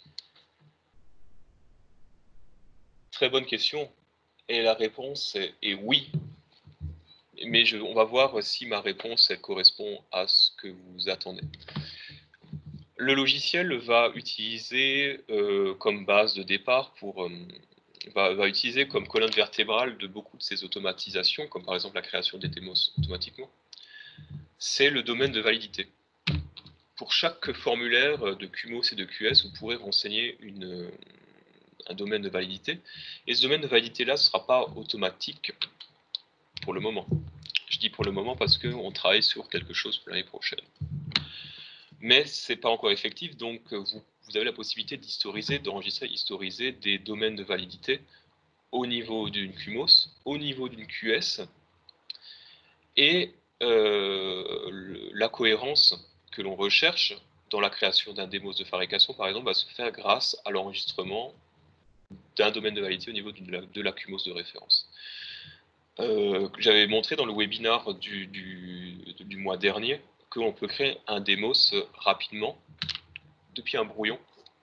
Très bonne question. Et la réponse est oui. Mais on va voir si ma réponse elle correspond à ce que vous attendez. Le logiciel va utiliser comme base de départ va utiliser comme colonne vertébrale de beaucoup de ces automatisations, comme par exemple la création des démos automatiquement, c'est le domaine de validité. Pour chaque formulaire de QMOS et de QS, vous pourrez renseigner un domaine de validité. Et ce domaine de validité-là ne sera pas automatique pour le moment. Je dis pour le moment parce qu'on travaille sur quelque chose pour l'année prochaine. Mais ce n'est pas encore effectif, donc vous avez la possibilité d'enregistrer, historiser des domaines de validité au niveau d'une QMOS, au niveau d'une QS, et la cohérence que l'on recherche dans la création d'un démos de fabrication, par exemple, va se faire grâce à l'enregistrement d'un domaine de validité au niveau de la QMOS de référence. J'avais montré dans le webinar du mois dernier qu'on peut créer un démos rapidement depuis un brouillon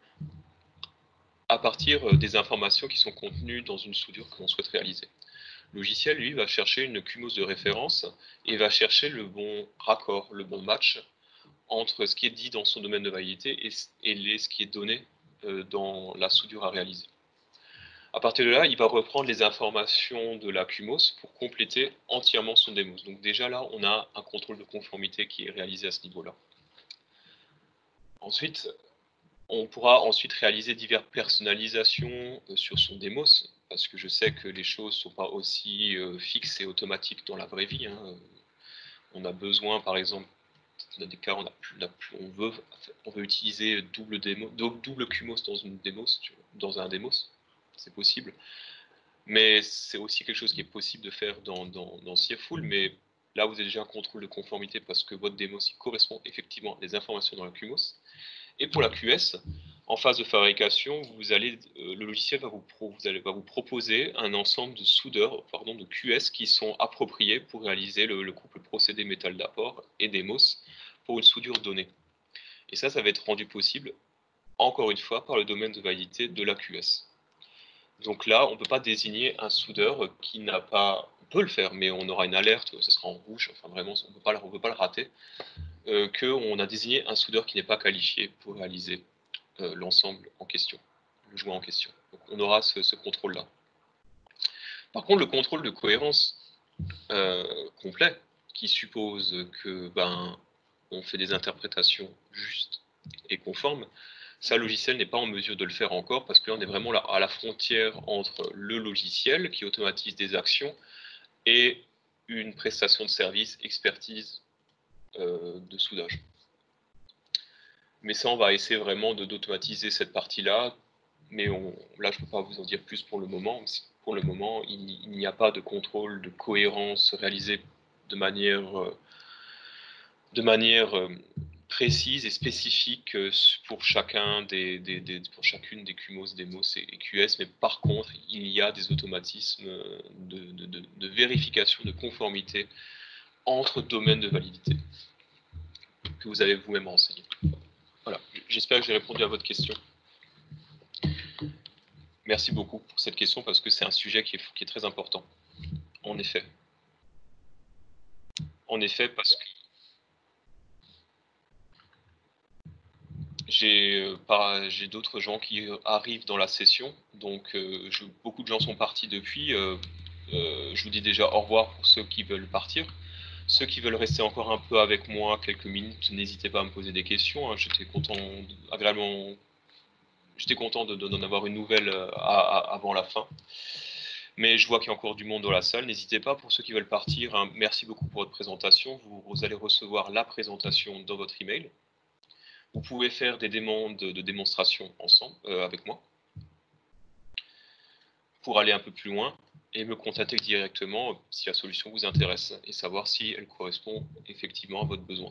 à partir des informations qui sont contenues dans une soudure que l'on souhaite réaliser. Le logiciel, lui, va chercher une QMOS de référence et va chercher le bon raccord, le bon match entre ce qui est dit dans son domaine de validité et ce qui est donné dans la soudure à réaliser. À partir de là, il va reprendre les informations de la QMOS pour compléter entièrement son démos. Donc déjà là, on a un contrôle de conformité qui est réalisé à ce niveau-là. Ensuite, on pourra ensuite réaliser diverses personnalisations sur son démos, parce que je sais que les choses ne sont pas aussi fixes et automatiques dans la vraie vie. Hein. On a besoin, par exemple, dans des cas, on veut utiliser double QMOS dans un démos, c'est possible. Mais c'est aussi quelque chose qui est possible de faire dans CFFull, mais là, vous avez déjà un contrôle de conformité parce que votre démos correspond effectivement à des informations dans la QMOS. Et pour la QS, en phase de fabrication, le logiciel va vous proposer un ensemble de soudeurs, de QS qui sont appropriés pour réaliser le couple procédé métal d'apport et démos pour une soudure donnée. Et ça va être rendu possible, encore une fois, par le domaine de validité de la QS. Donc là, on ne peut pas désigner un soudeur qui n'a pas... On peut le faire, mais on aura une alerte, ça sera en rouge, enfin vraiment, on ne peut pas le rater, qu'on a désigné un soudeur qui n'est pas qualifié pour réaliser l'ensemble en question, le joint en question. Donc on aura ce contrôle-là. Par contre, le contrôle de cohérence complet, qui suppose que on fait des interprétations justes et conformes, ça, le logiciel n'est pas en mesure de le faire encore parce que là, on est vraiment là à la frontière entre le logiciel qui automatise des actions et une prestation de service, expertise de soudage. Mais ça, on va essayer vraiment d'automatiser cette partie-là. Mais là, je ne peux pas vous en dire plus pour le moment. Pour le moment, il n'y a pas de contrôle de cohérence réalisé de manière précise et spécifique pour chacune des QMOS, DEMOS et QS, mais par contre, il y a des automatismes de vérification de conformité entre domaines de validité que vous avez vous-même renseigné. Voilà, j'espère que j'ai répondu à votre question. Merci beaucoup pour cette question parce que c'est un sujet qui est très important. En effet. En effet, parce que j'ai d'autres gens qui arrivent dans la session, donc beaucoup de gens sont partis depuis. Je vous dis déjà au revoir pour ceux qui veulent partir. Ceux qui veulent rester encore un peu avec moi quelques minutes, n'hésitez pas à me poser des questions. Hein. J'étais agréablement j'étais content d'en avoir une nouvelle avant la fin. Mais je vois qu'il y a encore du monde dans la salle. N'hésitez pas, pour ceux qui veulent partir, hein, merci beaucoup pour votre présentation. Vous allez recevoir la présentation dans votre email. Vous pouvez faire des demandes de démonstration ensemble, avec moi, pour aller un peu plus loin et me contacter directement si la solution vous intéresse et savoir si elle correspond effectivement à votre besoin.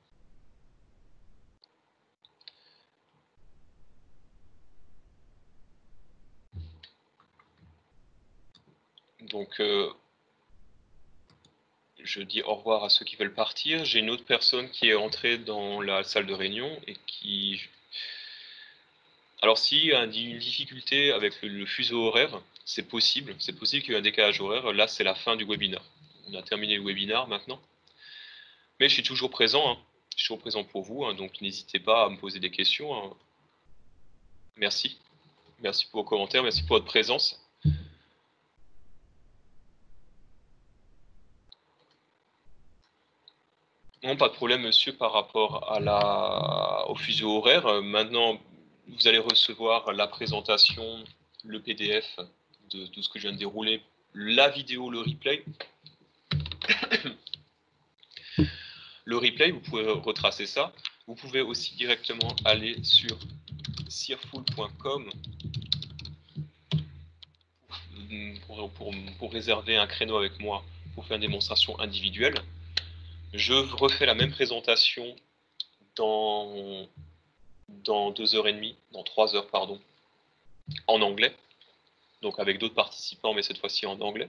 Donc, je dis au revoir à ceux qui veulent partir. J'ai une autre personne qui est entrée dans la salle de réunion et qui... Alors, s'il y a une difficulté avec le fuseau horaire, c'est possible qu'il y ait un décalage horaire. Là, c'est la fin du webinaire. On a terminé le webinaire maintenant. Mais je suis toujours présent, hein. Je suis toujours présent pour vous, hein, donc n'hésitez pas à me poser des questions, hein. Merci. Merci pour vos commentaires, merci pour votre présence. Non, pas de problème, monsieur, par rapport au fuseau horaire. Maintenant, vous allez recevoir la présentation, le PDF de tout ce que je viens de dérouler, la vidéo, le replay. Le replay, vous pouvez retracer ça. Vous pouvez aussi directement aller sur sirfull.com pour réserver un créneau avec moi pour faire une démonstration individuelle. Je refais la même présentation dans 2h30, dans 3 heures, pardon, en anglais, donc avec d'autres participants, mais cette fois-ci en anglais.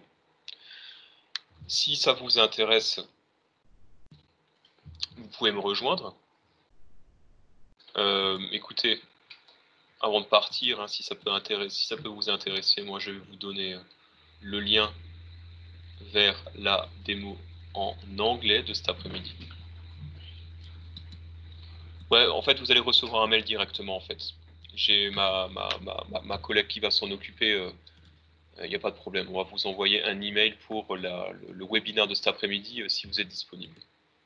Si ça vous intéresse, vous pouvez me rejoindre. Écoutez, avant de partir, hein, si ça peut vous intéresser, moi je vais vous donner le lien vers la démo en anglais de cet après-midi. Ouais, en fait, vous allez recevoir un mail directement, en fait. J'ai ma collègue qui va s'en occuper, il n'y a pas de problème. On va vous envoyer un email pour le webinaire de cet après-midi si vous êtes disponible.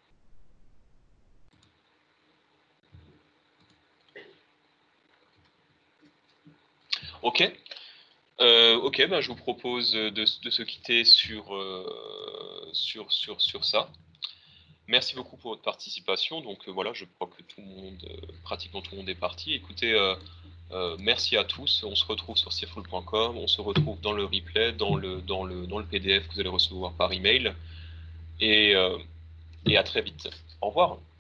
Ok. Ok, ben, je vous propose de se quitter sur ça. Merci beaucoup pour votre participation. Donc voilà, je crois que tout le monde, pratiquement tout le monde est parti. Écoutez, merci à tous. On se retrouve sur sirfull.com. On se retrouve dans le replay, dans le PDF que vous allez recevoir par email. Et à très vite. Au revoir.